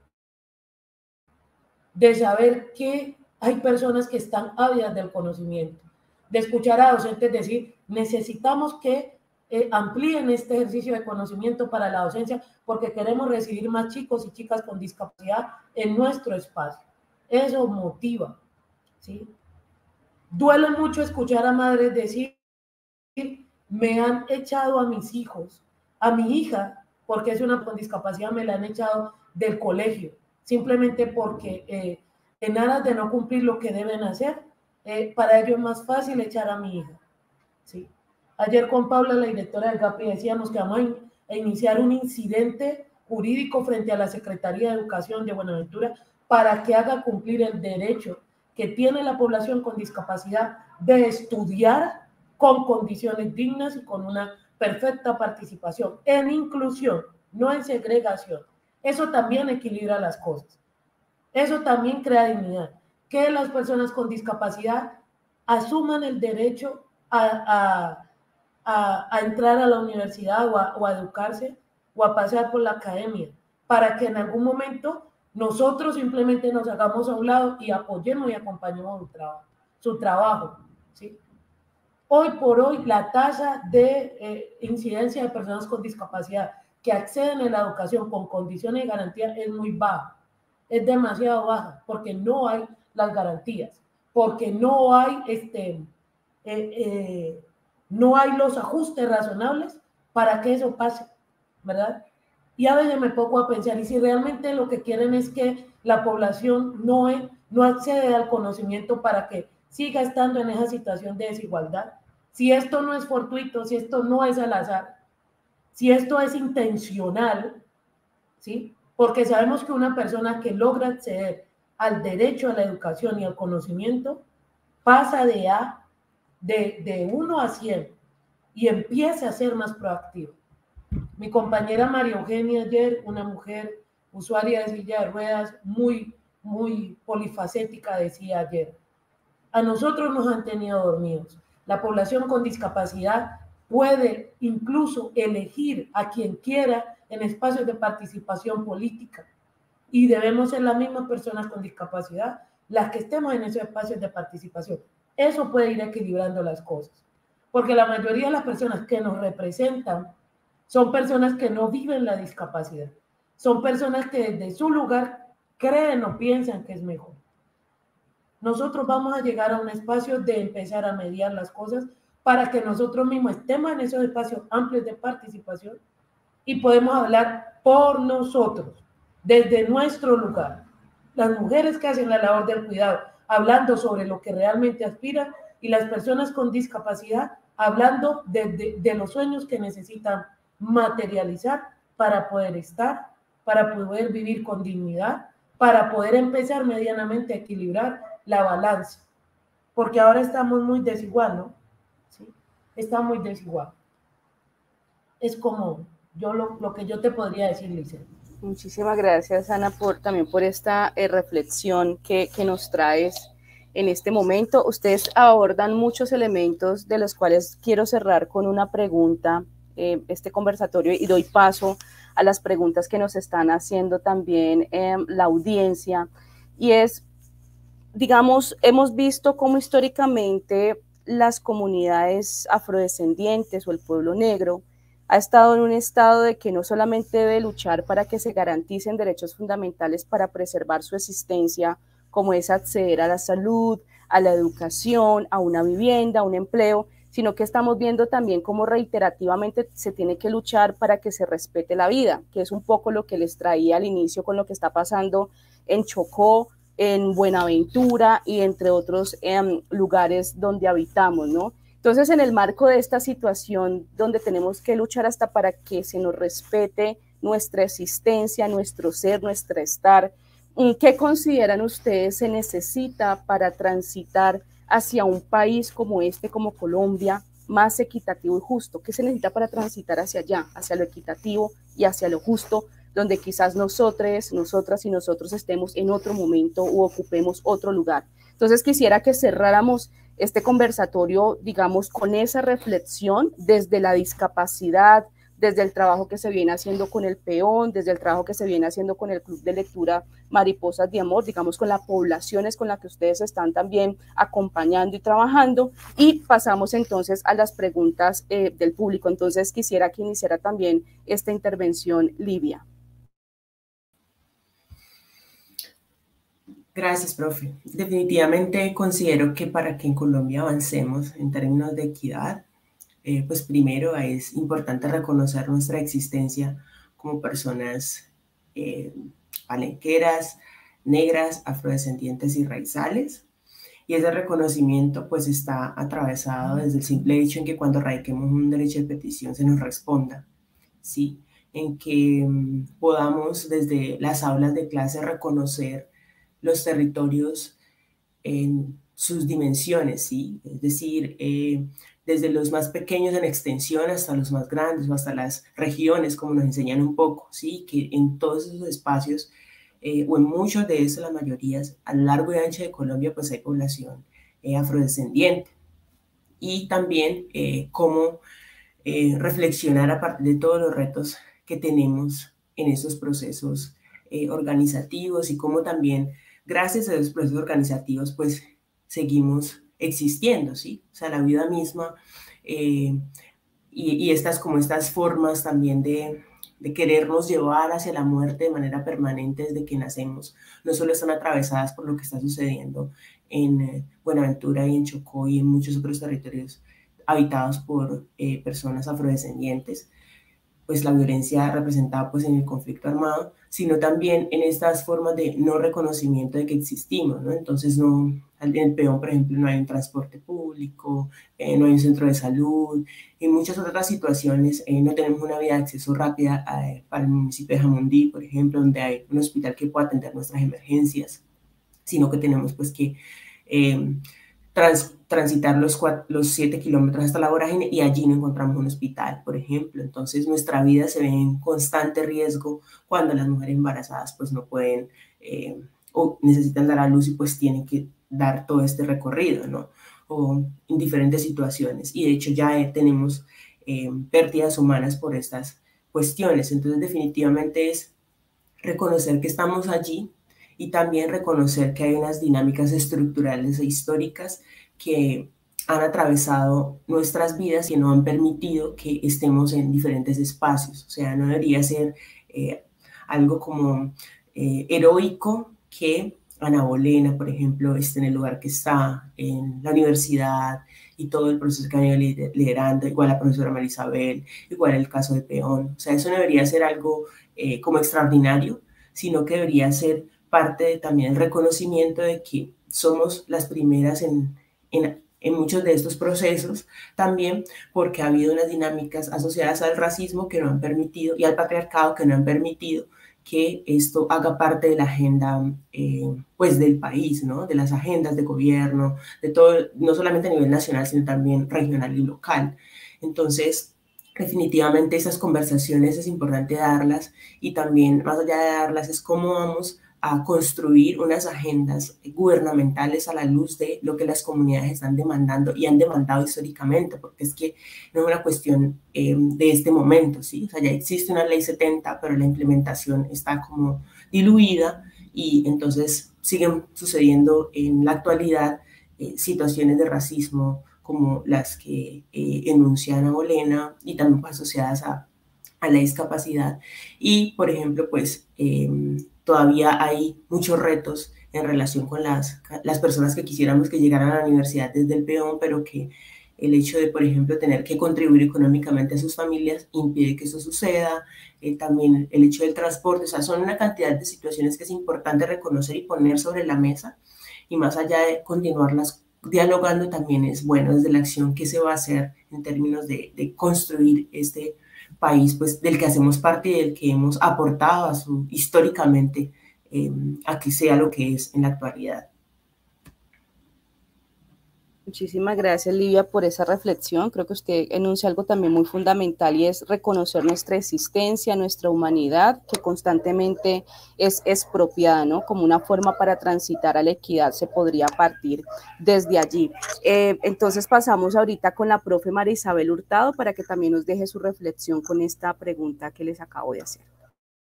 de saber que hay personas que están ávidas del conocimiento, de escuchar a docentes decir, necesitamos que amplíen este ejercicio de conocimiento para la docencia porque queremos recibir más chicos y chicas con discapacidad en nuestro espacio. Eso motiva, ¿sí? Duele mucho escuchar a madres decir, me han echado a mis hijos, a mi hija, porque es una con discapacidad, me la han echado del colegio, simplemente porque en aras de no cumplir lo que deben hacer, para ellos es más fácil echar a mi hija, ¿sí? Ayer con Paula, la directora del GAPI, decíamos que vamos a iniciar un incidente jurídico frente a la Secretaría de Educación de Buenaventura para que haga cumplir el derecho que tiene la población con discapacidad de estudiar con condiciones dignas y con una perfecta participación, en inclusión, no en segregación. Eso también equilibra las cosas. Eso también crea dignidad. Que las personas con discapacidad asuman el derecho a entrar a la universidad o a educarse o a pasar por la academia, para que en algún momento nosotros simplemente nos hagamos a un lado y apoyemos y acompañemos su trabajo, ¿sí? Hoy por hoy la tasa de incidencia de personas con discapacidad que acceden a la educación con condiciones de garantía es muy baja, es demasiado baja, porque no hay las garantías, porque no hay no hay los ajustes razonables para que eso pase, ¿verdad? Y a veces me pongo a pensar, y si realmente lo que quieren es que la población no accede al conocimiento para que siga estando en esa situación de desigualdad, si esto no es fortuito, si esto no es al azar, si esto es intencional, ¿sí? Porque sabemos que una persona que logra acceder al derecho a la educación y al conocimiento pasa de 1 a 100 y empiece a ser más proactivo. Mi compañera María Eugenia ayer, una mujer usuaria de silla de ruedas, muy polifacética, decía ayer, a nosotros nos han tenido dormidos. La población con discapacidad puede incluso elegir a quien quiera en espacios de participación política y debemos ser las mismas personas con discapacidad las que estemos en esos espacios de participación. Eso puede ir equilibrando las cosas, porque la mayoría de las personas que nos representan son personas que no viven la discapacidad, son personas que desde su lugar creen o piensan que es mejor. Nosotros vamos a llegar a un espacio de empezar a mediar las cosas para que nosotros mismos estemos en esos espacios amplios de participación y podemos hablar por nosotros, desde nuestro lugar. Las mujeres que hacen la labor del cuidado, hablando sobre lo que realmente aspiran, y las personas con discapacidad, hablando de los sueños que necesitan materializar para poder estar, para poder vivir con dignidad, para poder empezar medianamente a equilibrar la balanza, porque ahora estamos muy desigual, ¿no? ¿Sí? Está muy desigual. Es como lo que yo te podría decir, Lizeth. Muchísimas gracias, Ana, también por esta reflexión que nos traes en este momento. Ustedes abordan muchos elementos de los cuales quiero cerrar con una pregunta, este conversatorio, y doy paso a las preguntas que nos están haciendo también la audiencia, y es, digamos, hemos visto cómo históricamente las comunidades afrodescendientes o el pueblo negro ha estado en un estado de que no solamente debe luchar para que se garanticen derechos fundamentales para preservar su existencia, como es acceder a la salud, a la educación, a una vivienda, a un empleo, sino que estamos viendo también cómo reiterativamente se tiene que luchar para que se respete la vida, que es un poco lo que les traía al inicio con lo que está pasando en Chocó, en Buenaventura y entre otros lugares donde habitamos, ¿no? Entonces, en el marco de esta situación donde tenemos que luchar hasta para que se nos respete nuestra existencia, nuestro ser, nuestro estar, ¿qué consideran ustedes se necesita para transitar hacia un país como este, como Colombia, más equitativo y justo? ¿Qué se necesita para transitar hacia allá, hacia lo equitativo y hacia lo justo, donde quizás nosotras y nosotros estemos en otro momento o ocupemos otro lugar? Entonces, quisiera que cerráramos este conversatorio, digamos, con esa reflexión desde la discapacidad, desde el trabajo que se viene haciendo con el PEON, desde el trabajo que se viene haciendo con el Club de Lectura Mariposas de Amor, digamos, con las poblaciones con las que ustedes están también acompañando y trabajando, y pasamos entonces a las preguntas del público. Entonces, quisiera que iniciara también esta intervención Livia. Gracias, profe. Definitivamente considero que para que en Colombia avancemos en términos de equidad, pues primero es importante reconocer nuestra existencia como personas palenqueras, negras, afrodescendientes y raizales. Y ese reconocimiento pues está atravesado desde el simple hecho en que cuando radiquemos un derecho de petición se nos responda, ¿sí? En que podamos desde las aulas de clase reconocer los territorios en sus dimensiones, ¿sí? Es decir, desde los más pequeños en extensión hasta los más grandes o hasta las regiones, como nos enseñan un poco, ¿sí? Que en todos esos espacios, o en muchos de esos, la mayoría, a lo largo y ancho de Colombia, pues hay población afrodescendiente. Y también cómo reflexionar a partir de todos los retos que tenemos en esos procesos organizativos y cómo también, gracias a esos procesos organizativos, pues seguimos existiendo, ¿sí? O sea, la vida misma y estas formas también de querernos llevar hacia la muerte de manera permanente desde que nacemos, no solo están atravesadas por lo que está sucediendo en Buenaventura y en Chocó y en muchos otros territorios habitados por personas afrodescendientes, pues la violencia representada pues en el conflicto armado, sino también en estas formas de no reconocimiento de que existimos, ¿no? Entonces en el PEON, por ejemplo, no hay un transporte público, no hay un centro de salud, en muchas otras situaciones no tenemos una vía de acceso rápida para el municipio de Jamundí, por ejemplo, donde hay un hospital que pueda atender nuestras emergencias, sino que tenemos pues que transitar los 7 kilómetros hasta la vorágine y allí no encontramos un hospital, por ejemplo. Entonces nuestra vida se ve en constante riesgo cuando las mujeres embarazadas pues no pueden o necesitan dar a luz y pues tienen que dar todo este recorrido, ¿no? O en diferentes situaciones. Y de hecho ya tenemos pérdidas humanas por estas cuestiones. Entonces definitivamente es reconocer que estamos allí y también reconocer que hay unas dinámicas estructurales e históricas que han atravesado nuestras vidas y no han permitido que estemos en diferentes espacios. O sea, no debería ser algo como heroico que Ana Bolena, por ejemplo, esté en el lugar que está, en la universidad y todo el proceso que ha ido liderando, igual la profesora María Isabel, igual el caso de Peón. O sea, eso no debería ser algo como extraordinario, sino que debería ser parte también del reconocimiento de que somos las primeras en muchos de estos procesos, también porque ha habido unas dinámicas asociadas al racismo que no han permitido y al patriarcado que no han permitido que esto haga parte de la agenda pues del país, ¿no? De las agendas de gobierno, de todo, no solamente a nivel nacional, sino también regional y local. Entonces, definitivamente esas conversaciones es importante darlas y también más allá de darlas es cómo vamos a construir unas agendas gubernamentales a la luz de lo que las comunidades están demandando y han demandado históricamente, porque es que no es una cuestión de este momento, ¿sí? O sea, ya existe una ley 70, pero la implementación está como diluida y entonces siguen sucediendo en la actualidad situaciones de racismo como las que enuncia Ana Bolena y también pues, asociadas a la discapacidad. Y, por ejemplo, pues todavía hay muchos retos en relación con las personas que quisiéramos que llegaran a la universidad desde el peón, pero que el hecho de, por ejemplo, tener que contribuir económicamente a sus familias impide que eso suceda. También el hecho del transporte, o sea, son una cantidad de situaciones que es importante reconocer y poner sobre la mesa. Y más allá de continuarlas dialogando, también es bueno desde la acción que se va a hacer en términos de construir este país pues, del que hacemos parte y del que hemos aportado históricamente a que sea lo que es en la actualidad. Muchísimas gracias, Livia, por esa reflexión. Creo que usted enuncia algo también muy fundamental y es reconocer nuestra existencia, nuestra humanidad, que constantemente es expropiada, ¿no? Como una forma para transitar a la equidad se podría partir desde allí. Entonces pasamos ahorita con la profe María Isabel Hurtado para que también nos deje su reflexión con esta pregunta que les acabo de hacer.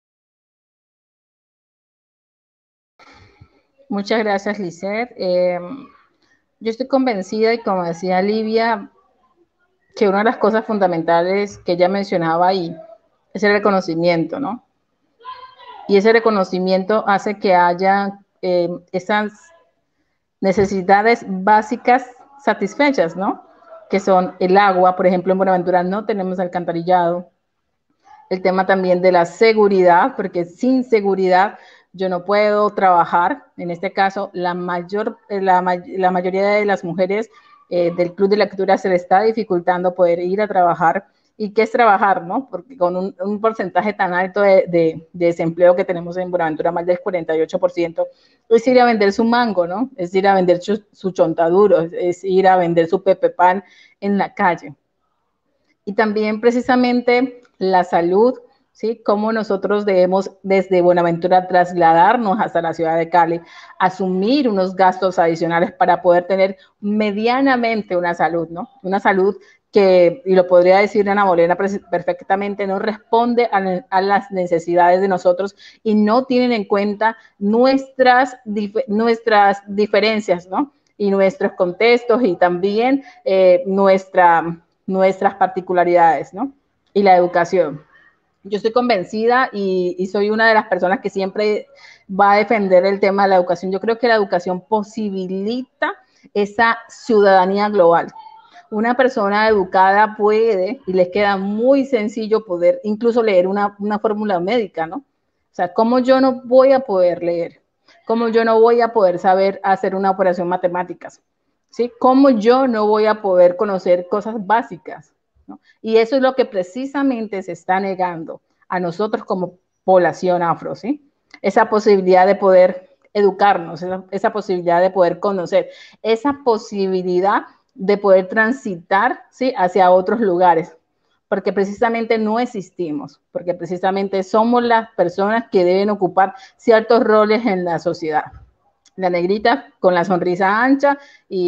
Muchas gracias, Lisette. Yo estoy convencida y como decía Livia, que una de las cosas fundamentales que ella mencionaba ahí es el reconocimiento, ¿no? Y ese reconocimiento hace que haya esas necesidades básicas satisfechas, ¿no? Que son el agua, por ejemplo, en Buenaventura no tenemos alcantarillado. El tema también de la seguridad, porque sin seguridad yo no puedo trabajar. En este caso, la mayoría de las mujeres del Club de Lectura se le está dificultando poder ir a trabajar. ¿Y qué es trabajar, no? Porque con un porcentaje tan alto de desempleo que tenemos en Buenaventura, más del 48%, es ir a vender su mango, ¿no? Es ir a vender su chontaduro, es ir a vender su pepe pan en la calle. Y también precisamente la salud, ¿sí? Cómo nosotros debemos desde Buenaventura trasladarnos hasta la ciudad de Cali, asumir unos gastos adicionales para poder tener medianamente una salud, ¿no? Una salud que, y lo podría decir Ana Bolena perfectamente, no responde a las necesidades de nosotros y no tienen en cuenta nuestras diferencias, ¿no? Y nuestros contextos y también nuestras particularidades, ¿no? Y la educación. Yo estoy convencida y soy una de las personas que siempre va a defender el tema de la educación. Yo creo que la educación posibilita esa ciudadanía global. Una persona educada puede, y les queda muy sencillo poder incluso leer una fórmula médica, ¿no? O sea, ¿cómo yo no voy a poder leer? ¿Cómo yo no voy a poder saber hacer una operación matemáticas? ¿Sí? ¿Cómo yo no voy a poder conocer cosas básicas? ¿No? Y eso es lo que precisamente se está negando a nosotros como población afro, ¿sí? Esa posibilidad de poder educarnos, esa posibilidad de poder conocer, esa posibilidad de poder transitar, ¿sí?, hacia otros lugares, porque precisamente no existimos, porque precisamente somos las personas que deben ocupar ciertos roles en la sociedad. La negrita con la sonrisa ancha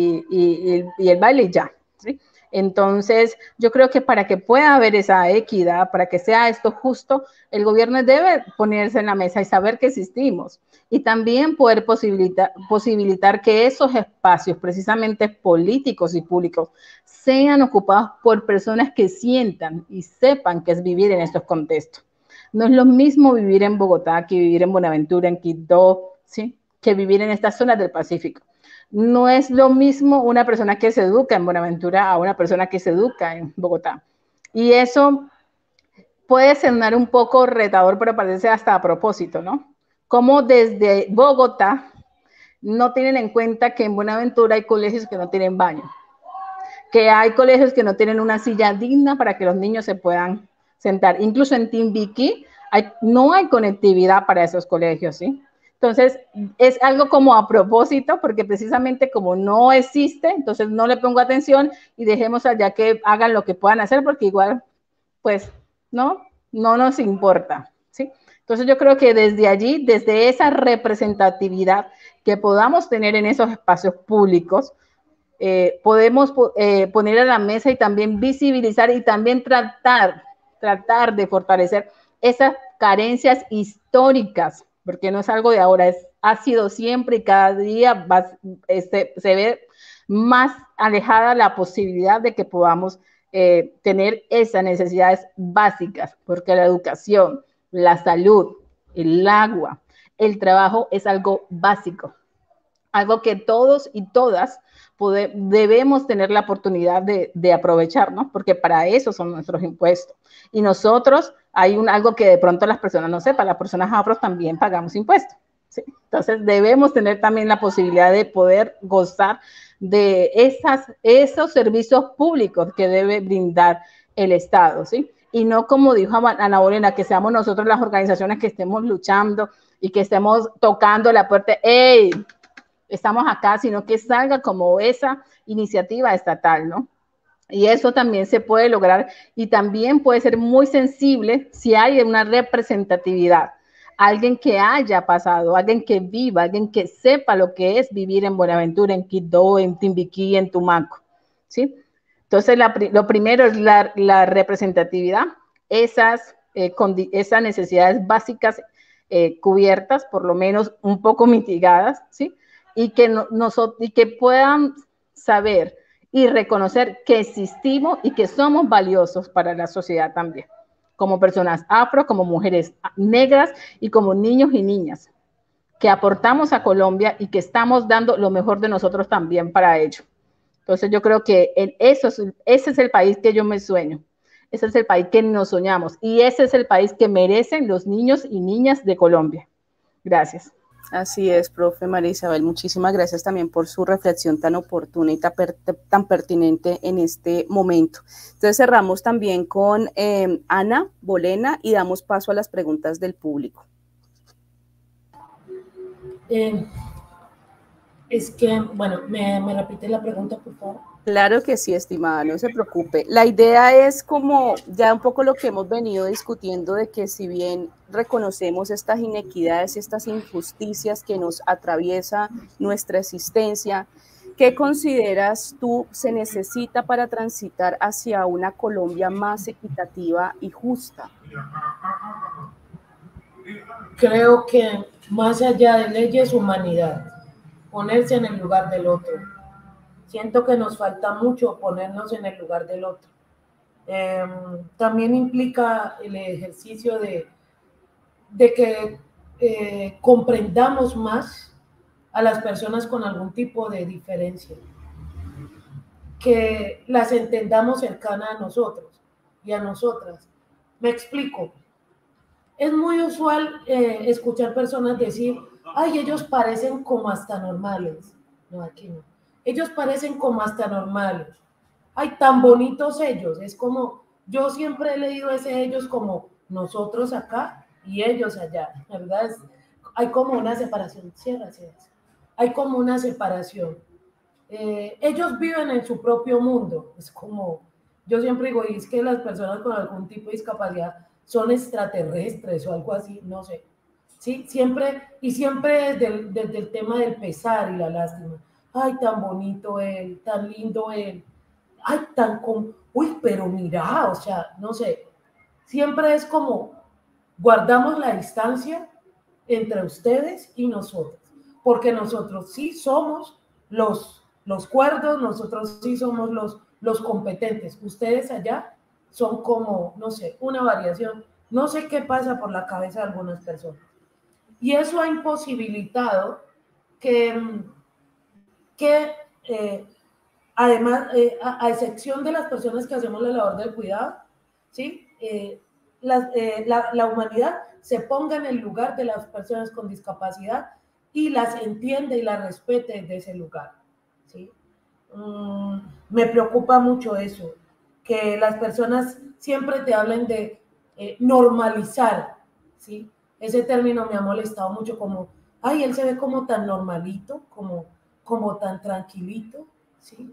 y el baile ya, ¿sí? Entonces, yo creo que para que pueda haber esa equidad, para que sea esto justo, el gobierno debe ponerse en la mesa y saber que existimos. Y también poder posibilitar que esos espacios, precisamente políticos y públicos, sean ocupados por personas que sientan y sepan qué es vivir en estos contextos. No es lo mismo vivir en Bogotá que vivir en Buenaventura, en Quito, ¿sí?, que vivir en estas zonas del Pacífico. No es lo mismo una persona que se educa en Buenaventura a una persona que se educa en Bogotá. Y eso puede sonar un poco retador, pero parece hasta a propósito, ¿no? Como desde Bogotá no tienen en cuenta que en Buenaventura hay colegios que no tienen baño, que hay colegios que no tienen una silla digna para que los niños se puedan sentar. Incluso en Timbiquí no hay conectividad para esos colegios, ¿sí? Entonces, es algo como a propósito, porque precisamente como no existe, entonces no le pongo atención y dejemos allá que hagan lo que puedan hacer, porque igual, pues, no nos importa, ¿sí? Entonces, yo creo que desde allí, desde esa representatividad que podamos tener en esos espacios públicos, podemos poner a la mesa y también visibilizar y también tratar de fortalecer esas carencias históricas, porque no es algo de ahora, ha sido siempre y cada día se ve más alejada la posibilidad de que podamos tener esas necesidades básicas, porque la educación, la salud, el agua, el trabajo es algo básico, algo que todos y todas debemos tener la oportunidad de aprovechar, ¿no? Porque para eso son nuestros impuestos. Y nosotros, hay algo que de pronto las personas no sepan, las personas afros también pagamos impuestos, ¿sí? Entonces debemos tener también la posibilidad de poder gozar de esos servicios públicos que debe brindar el Estado, ¿sí? Y no, como dijo Ana Bolena, que seamos nosotros las organizaciones que estemos luchando y que estemos tocando la puerta, ¡ey! Estamos acá, sino que salga como esa iniciativa estatal, ¿no? Y eso también se puede lograr y también puede ser muy sensible si hay una representatividad, alguien que haya pasado, alguien que viva, alguien que sepa lo que es vivir en Buenaventura, en Quito, en Timbiquí, en Tumaco, ¿sí? Entonces, lo primero es la representatividad, esas necesidades básicas cubiertas, por lo menos un poco mitigadas, ¿sí? Y que puedan saber y reconocer que existimos y que somos valiosos para la sociedad también, como personas afro, como mujeres negras y como niños y niñas, que aportamos a Colombia y que estamos dando lo mejor de nosotros también para ello. Entonces yo creo que ese es el país que yo me sueño, ese es el país que nos soñamos y ese es el país que merecen los niños y niñas de Colombia. Gracias. Así es, profe María Isabel, muchísimas gracias también por su reflexión tan oportuna y tan pertinente en este momento. Entonces cerramos también con Ana Bolena y damos paso a las preguntas del público. Es que, bueno, ¿me repite la pregunta, por favor? Claro que sí, estimada, no se preocupe. La idea es como ya un poco lo que hemos venido discutiendo de que si bien reconocemos estas inequidades, estas injusticias que nos atraviesa nuestra existencia, ¿qué consideras tú se necesita para transitar hacia una Colombia más equitativa y justa? Creo que más allá de leyes, humanidad, ponerse en el lugar del otro. Siento que nos falta mucho ponernos en el lugar del otro. También implica el ejercicio de que comprendamos más a las personas con algún tipo de diferencia, que las entendamos cercanas a nosotros y a nosotras. Me explico. Es muy usual escuchar personas decir, ay, ellos parecen como hasta normales. No, aquí no. Ellos parecen como hasta normales. Ay, tan bonitos ellos. Es como, yo siempre he leído ese ellos como nosotros acá y ellos allá, ¿verdad? hay como una separación, hay como una separación. Ellos viven en su propio mundo, es como, yo siempre digo, y es que las personas con algún tipo de discapacidad son extraterrestres o algo así, no sé. Sí, siempre, y siempre desde el tema del pesar y la lástima. Ay, tan bonito él, tan lindo él. Ay, uy, pero mira, o sea, no sé. Siempre es como, guardamos la distancia entre ustedes y nosotros, porque nosotros sí somos los cuerdos, nosotros sí somos los competentes. Ustedes allá son como, no sé, una variación. No sé qué pasa por la cabeza de algunas personas. Y eso ha imposibilitado que además, a excepción de las personas que hacemos la labor del cuidado, ¿sí? La humanidad se ponga en el lugar de las personas con discapacidad y las entiende y las respete desde ese lugar, ¿sí? Me preocupa mucho eso, que las personas siempre te hablen de normalizar, ¿sí? Ese término me ha molestado mucho, como, ay, él se ve como tan normalito, como tan tranquilito, ¿sí?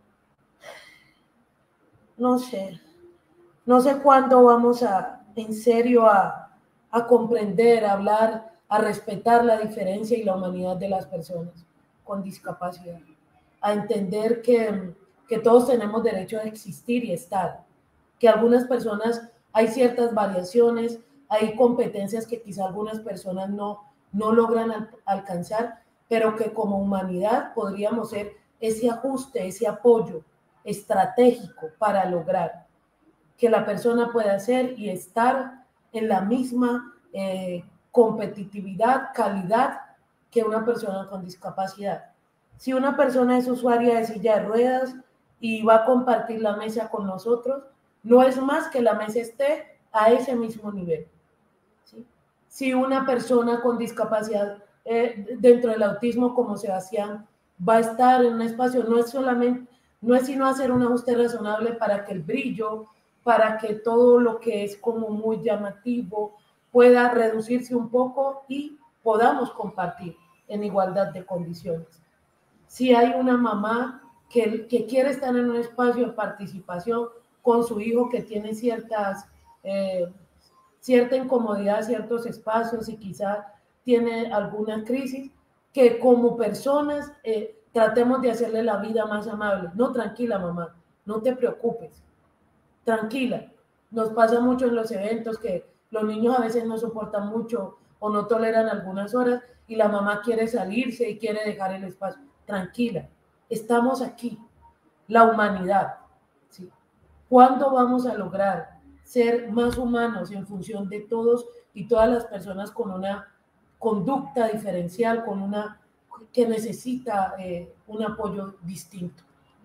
No sé, no sé cuándo vamos en serio a comprender, a hablar, a respetar la diferencia y la humanidad de las personas con discapacidad, a entender que todos tenemos derecho a existir y estar, que algunas personas hay ciertas variaciones, hay competencias que quizá algunas personas no logran alcanzar, pero que como humanidad podríamos ser ese ajuste, ese apoyo estratégico para lograr que la persona pueda hacer y estar en la misma competitividad, calidad que una persona con discapacidad. Si una persona es usuaria de silla de ruedas y va a compartir la mesa con nosotros, no es más que la mesa esté a ese mismo nivel, ¿sí? Si una persona con discapacidad dentro del autismo como Sebastián va a estar en un espacio, no es sino hacer un ajuste razonable para que el brillo, para que todo lo que es como muy llamativo pueda reducirse un poco y podamos compartir en igualdad de condiciones. Si hay una mamá que quiere estar en un espacio de participación con su hijo que tiene cierta incomodidad, ciertos espacios y quizá tiene alguna crisis, que como personas tratemos de hacerle la vida más amable. No, tranquila mamá, no te preocupes, tranquila. Nos pasa mucho en los eventos que los niños a veces no soportan mucho o no toleran algunas horas y la mamá quiere salirse y quiere dejar el espacio. Tranquila, estamos aquí, la humanidad, ¿sí? ¿Cuándo vamos a lograr ser más humanos en función de todos y todas las personas con una conducta diferencial, que necesita un apoyo distinto?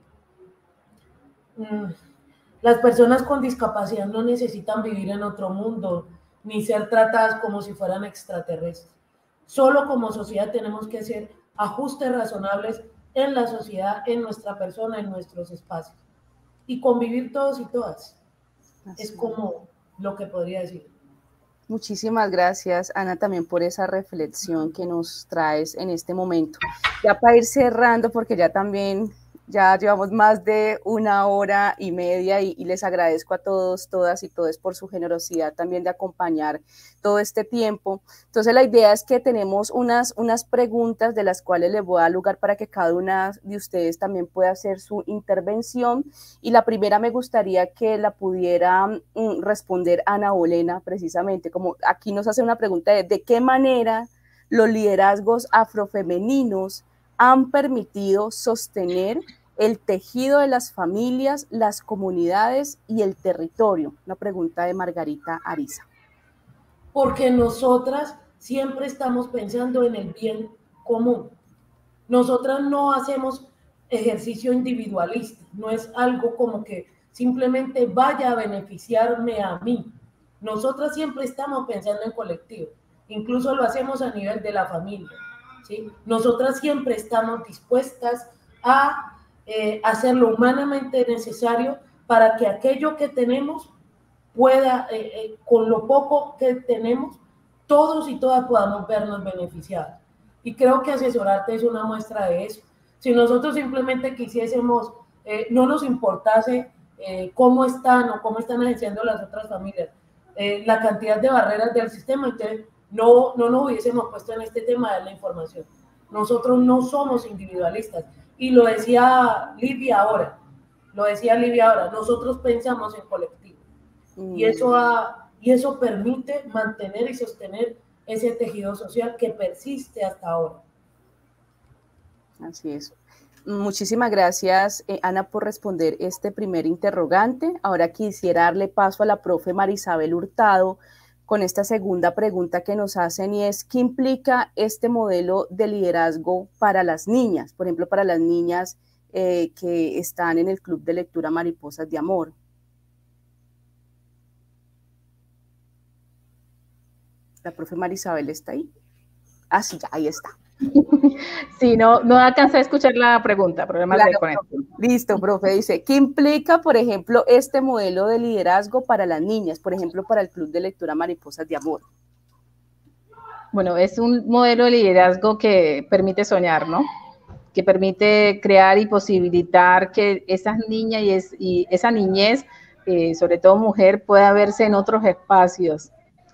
Las personas con discapacidad no necesitan vivir en otro mundo, ni ser tratadas como si fueran extraterrestres. Solo como sociedad tenemos que hacer ajustes razonables en la sociedad, en nuestra persona, en nuestros espacios. Y convivir todos y todas. Así es como lo que podría decir. Muchísimas gracias, Ana, también por esa reflexión que nos traes en este momento. Ya para ir cerrando, porque ya llevamos más de 1 hora y media y les agradezco a todos, todas y todos por su generosidad también de acompañar todo este tiempo. Entonces la idea es que tenemos unas preguntas de las cuales les voy a dar lugar para que cada una de ustedes también pueda hacer su intervención, y la primera me gustaría que la pudiera responder Ana Bolena, precisamente, como aquí nos hace una pregunta de qué manera los liderazgos afrofemeninos han permitido sostener el tejido de las familias, las comunidades y el territorio. Una pregunta de Margarita Ariza. Porque nosotras siempre estamos pensando en el bien común. Nosotras no hacemos ejercicio individualista, no es algo como que simplemente vaya a beneficiarme a mí. Nosotras siempre estamos pensando en colectivo, incluso lo hacemos a nivel de la familia, ¿sí? Nosotras siempre estamos dispuestas a hacer lo humanamente necesario para que aquello que tenemos pueda, con lo poco que tenemos, todos y todas podamos vernos beneficiados. Y creo que asesorarte es una muestra de eso. Si nosotros simplemente quisiésemos, no nos importase cómo están o cómo están ejerciendo las otras familias, la cantidad de barreras del sistema, entonces no nos hubiésemos puesto en este tema de la información. Nosotros no somos individualistas. Y lo decía Livia ahora, nosotros pensamos en colectivo. Y eso permite mantener y sostener ese tejido social que persiste hasta ahora. Así es. Muchísimas gracias, Ana, por responder este primer interrogante. Ahora quisiera darle paso a la profe Marisabel Hurtado con esta segunda pregunta que nos hacen, y es, ¿qué implica este modelo de liderazgo para las niñas? Por ejemplo, para las niñas que están en el Club de Lectura Mariposas de Amor. ¿La profe Marisabel está ahí? Ah, sí, ya, ahí está. Sí, no alcancé a escuchar la pregunta, problemas de conexión. Listo, profe, dice, ¿qué implica, por ejemplo, este modelo de liderazgo para las niñas, por ejemplo, para el Club de Lectura Mariposas de Amor? Bueno, es un modelo de liderazgo que permite soñar, ¿no? Que permite crear y posibilitar que esas niñas y esa niñez, sobre todo mujer, pueda verse en otros espacios.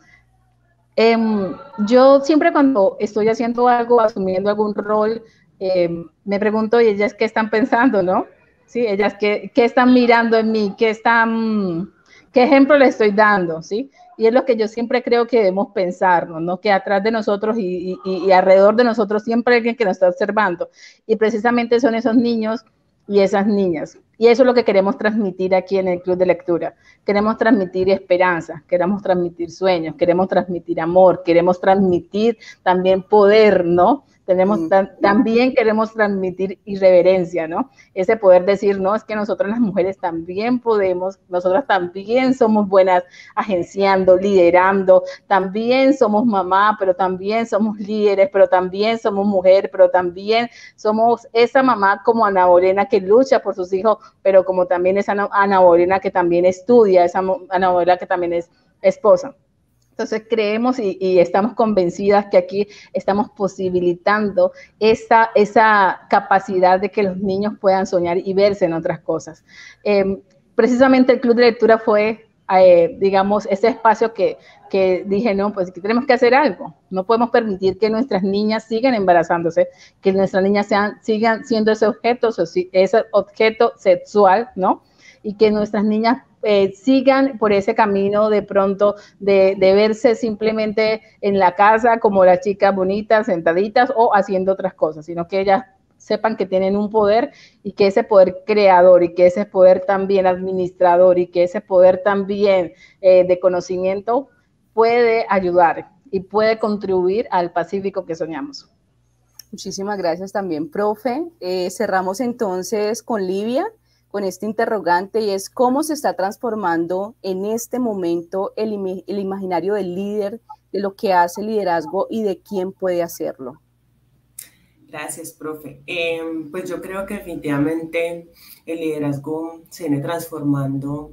Yo siempre cuando estoy haciendo algo, asumiendo algún rol, me pregunto, ¿y ellas qué están pensando, no? ¿Sí? Ellas qué están mirando en mí, qué ejemplo les estoy dando, ¿sí? Y es lo que yo siempre creo que debemos pensar, ¿no? Que atrás de nosotros y alrededor de nosotros siempre hay alguien que nos está observando. Y precisamente son esos niños y esas niñas. Y eso es lo que queremos transmitir aquí en el Club de Lectura. Queremos transmitir esperanza, queremos transmitir sueños, queremos transmitir amor, queremos transmitir también poder, ¿no? También queremos transmitir irreverencia, ¿no? Ese poder decir, no, es que nosotros las mujeres también podemos, nosotras también somos buenas agenciando, liderando, también somos mamá, pero también somos líderes, pero también somos mujer, pero también somos esa mamá como Ana Bolena que lucha por sus hijos, pero como también esa Ana Bolena que también estudia, esa Ana Bolena que también es esposa. Entonces creemos y estamos convencidas que aquí estamos posibilitando esa capacidad de que los niños puedan soñar y verse en otras cosas. Precisamente el Club de Lectura fue, digamos, ese espacio que dije, no, pues que tenemos que hacer algo. No podemos permitir que nuestras niñas sigan embarazándose, que nuestras niñas sigan siendo ese objeto sexual, ¿no? Y que nuestras niñas sigan por ese camino de pronto de verse simplemente en la casa como las chicas bonitas, sentaditas o haciendo otras cosas, sino que ellas sepan que tienen un poder y que ese poder creador y que ese poder también administrador y que ese poder también de conocimiento puede ayudar y puede contribuir al Pacífico que soñamos. Muchísimas gracias también, profe. Cerramos entonces con Livia, con este interrogante, y es cómo se está transformando en este momento el imaginario del líder, de lo que hace liderazgo y de quién puede hacerlo. Gracias, profe. Pues yo creo que definitivamente el liderazgo se viene transformando,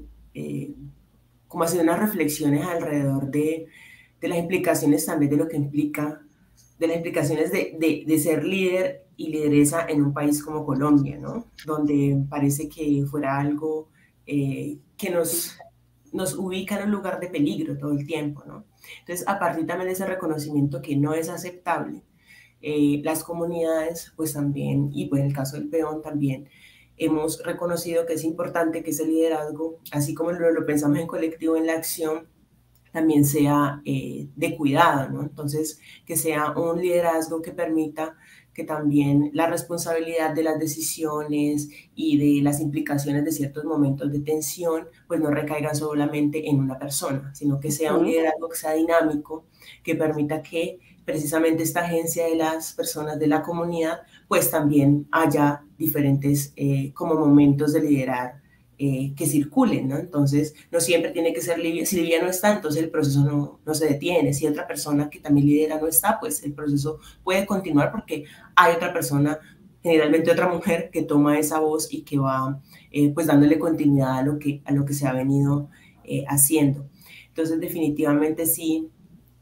como haciendo unas reflexiones alrededor de las implicaciones también de lo que implica, de las implicaciones de ser líder y lideresa en un país como Colombia, ¿no? Donde parece que fuera algo que nos ubica en un lugar de peligro todo el tiempo, ¿no? Entonces, a partir también de ese reconocimiento que no es aceptable, las comunidades, pues también, y pues en el caso del peón también, hemos reconocido que es importante que ese liderazgo, así como lo pensamos en colectivo, en la acción, también sea de cuidado, ¿no? Entonces, que sea un liderazgo que permita que también la responsabilidad de las decisiones y de las implicaciones de ciertos momentos de tensión, pues no recaigan solamente en una persona, sino que sea un liderazgo que sea dinámico, que permita que precisamente esta agencia de las personas de la comunidad, pues también haya diferentes como momentos de liderar que circulen, ¿no? Entonces, no siempre tiene que ser Livia. Si Livia no está, entonces el proceso no se detiene. Si otra persona que también lidera no está, pues el proceso puede continuar porque hay otra persona, generalmente otra mujer, que toma esa voz y que va pues dándole continuidad a lo que se ha venido haciendo. Entonces, definitivamente sí,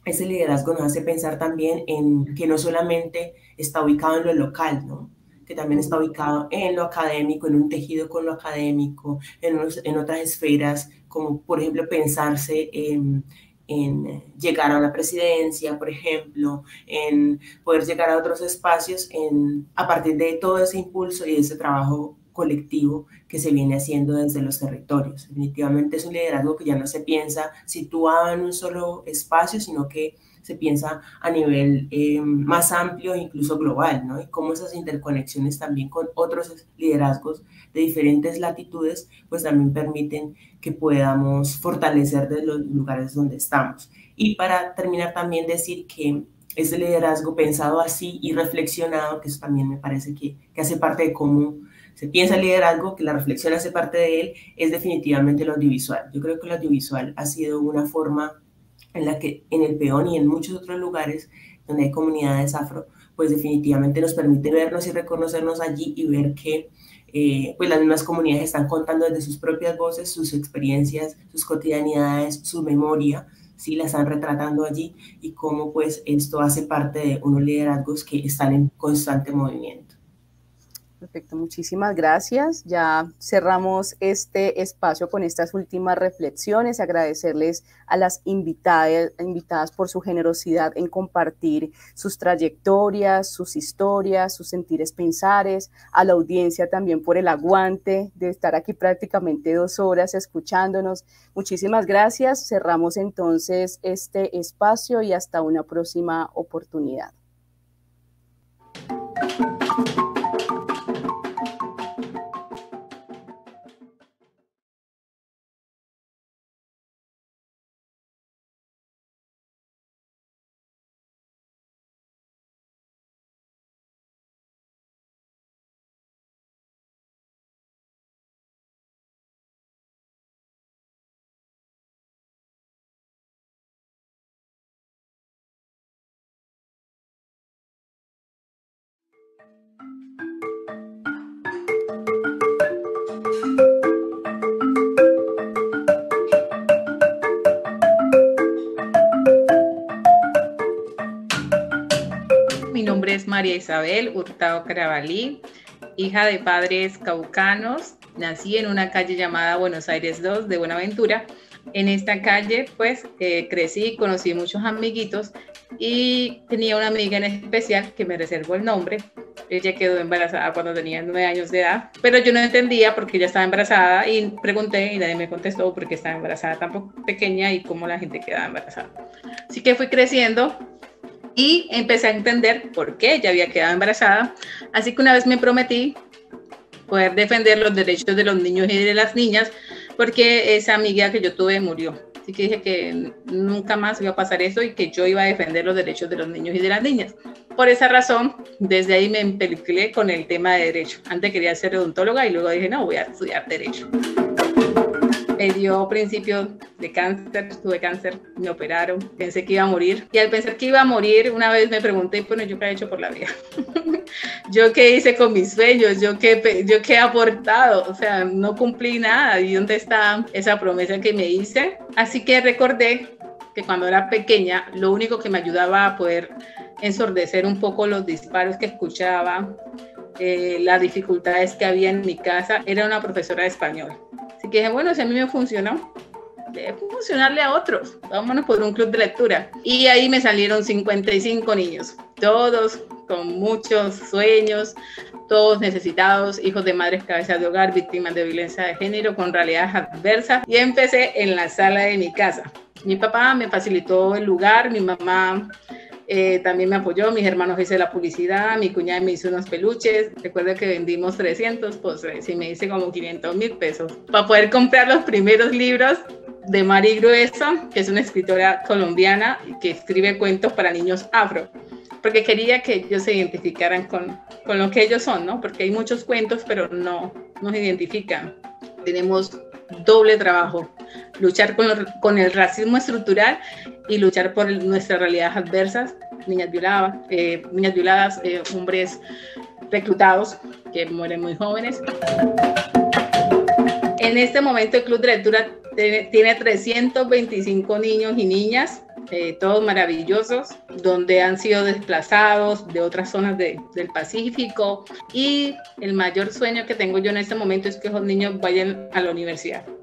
ese liderazgo nos hace pensar también en que no solamente está ubicado en lo local, ¿no? Que también está ubicado en lo académico, en un tejido con lo académico, en otras esferas, como por ejemplo pensarse en llegar a la presidencia, por ejemplo, en poder llegar a otros espacios a partir de todo ese impulso y de ese trabajo colectivo que se viene haciendo desde los territorios. Definitivamente es un liderazgo que ya no se piensa situado en un solo espacio, sino que se piensa a nivel más amplio e incluso global, ¿no? Y cómo esas interconexiones también con otros liderazgos de diferentes latitudes, pues también permiten que podamos fortalecer de los lugares donde estamos. Y para terminar también decir que ese liderazgo pensado así y reflexionado, que eso también me parece que hace parte de cómo se piensa el liderazgo, que la reflexión hace parte de él, es definitivamente el audiovisual. Yo creo que el audiovisual ha sido una forma en la que en el Peón y en muchos otros lugares donde hay comunidades afro, pues definitivamente nos permite vernos y reconocernos allí y ver que pues las mismas comunidades están contando desde sus propias voces, sus experiencias, sus cotidianidades, su memoria, ¿sí? La están retratando allí y cómo pues esto hace parte de unos liderazgos que están en constante movimiento. Perfecto, muchísimas gracias. Ya cerramos este espacio con estas últimas reflexiones. Agradecerles a las invitadas por su generosidad en compartir sus trayectorias, sus historias, sus sentires pensares, a la audiencia también por el aguante de estar aquí prácticamente 2 horas escuchándonos. Muchísimas gracias. Cerramos entonces este espacio y hasta una próxima oportunidad. Mi nombre es María Isabel Hurtado Carabalí, hija de padres caucanos. Nací en una calle llamada Buenos Aires 2 de Buenaventura. En esta calle, pues, crecí, conocí muchos amiguitos y tenía una amiga en especial que me reservo el nombre. Ella quedó embarazada cuando tenía 9 años de edad, pero yo no entendía por qué ella estaba embarazada y pregunté y nadie me contestó por qué estaba embarazada tan pequeña y cómo la gente quedaba embarazada. Así que fui creciendo y empecé a entender por qué ella había quedado embarazada. Así que una vez me prometí poder defender los derechos de los niños y de las niñas, porque esa amiga que yo tuve murió. Así que dije que nunca más iba a pasar eso y que yo iba a defender los derechos de los niños y de las niñas. Por esa razón, desde ahí me empeliculé con el tema de derecho. Antes quería ser odontóloga y luego dije, no, voy a estudiar derecho. Me dio principio de cáncer, tuve cáncer, me operaron, pensé que iba a morir. Y al pensar que iba a morir, una vez me pregunté, bueno, ¿yo qué he hecho por la vida? ¿Yo qué hice con mis sueños? ¿Yo qué he aportado? O sea, no cumplí nada. ¿Y dónde está esa promesa que me hice? Así que recordé que cuando era pequeña, lo único que me ayudaba a poder ensordecer un poco los disparos que escuchaba, las dificultades que había en mi casa, era una profesora de español. Así que dije, bueno, si a mí me funcionó, debe funcionarle a otros. Vámonos por un club de lectura. Y ahí me salieron 55 niños, todos con muchos sueños, todos necesitados, hijos de madres cabezas de hogar, víctimas de violencia de género, con realidades adversas. Y empecé en la sala de mi casa. Mi papá me facilitó el lugar, mi mamá también me apoyó, mis hermanos hice la publicidad, mi cuñada me hizo unos peluches. Recuerdo que vendimos 300, pues sí me hice como 500.000 pesos para poder comprar los primeros libros de Mari Grueso, que es una escritora colombiana que escribe cuentos para niños afro, porque quería que ellos se identificaran con lo que ellos son, ¿no? Porque hay muchos cuentos, pero no nos identifican. Tenemos doble trabajo, luchar con el racismo estructural y luchar por nuestras realidades adversas, niñas violadas, hombres reclutados que mueren muy jóvenes. En este momento el Club de Lectura tiene 325 niños y niñas todos maravillosos, donde han sido desplazados de otras zonas del Pacífico, y el mayor sueño que tengo yo en este momento es que esos niños vayan a la universidad.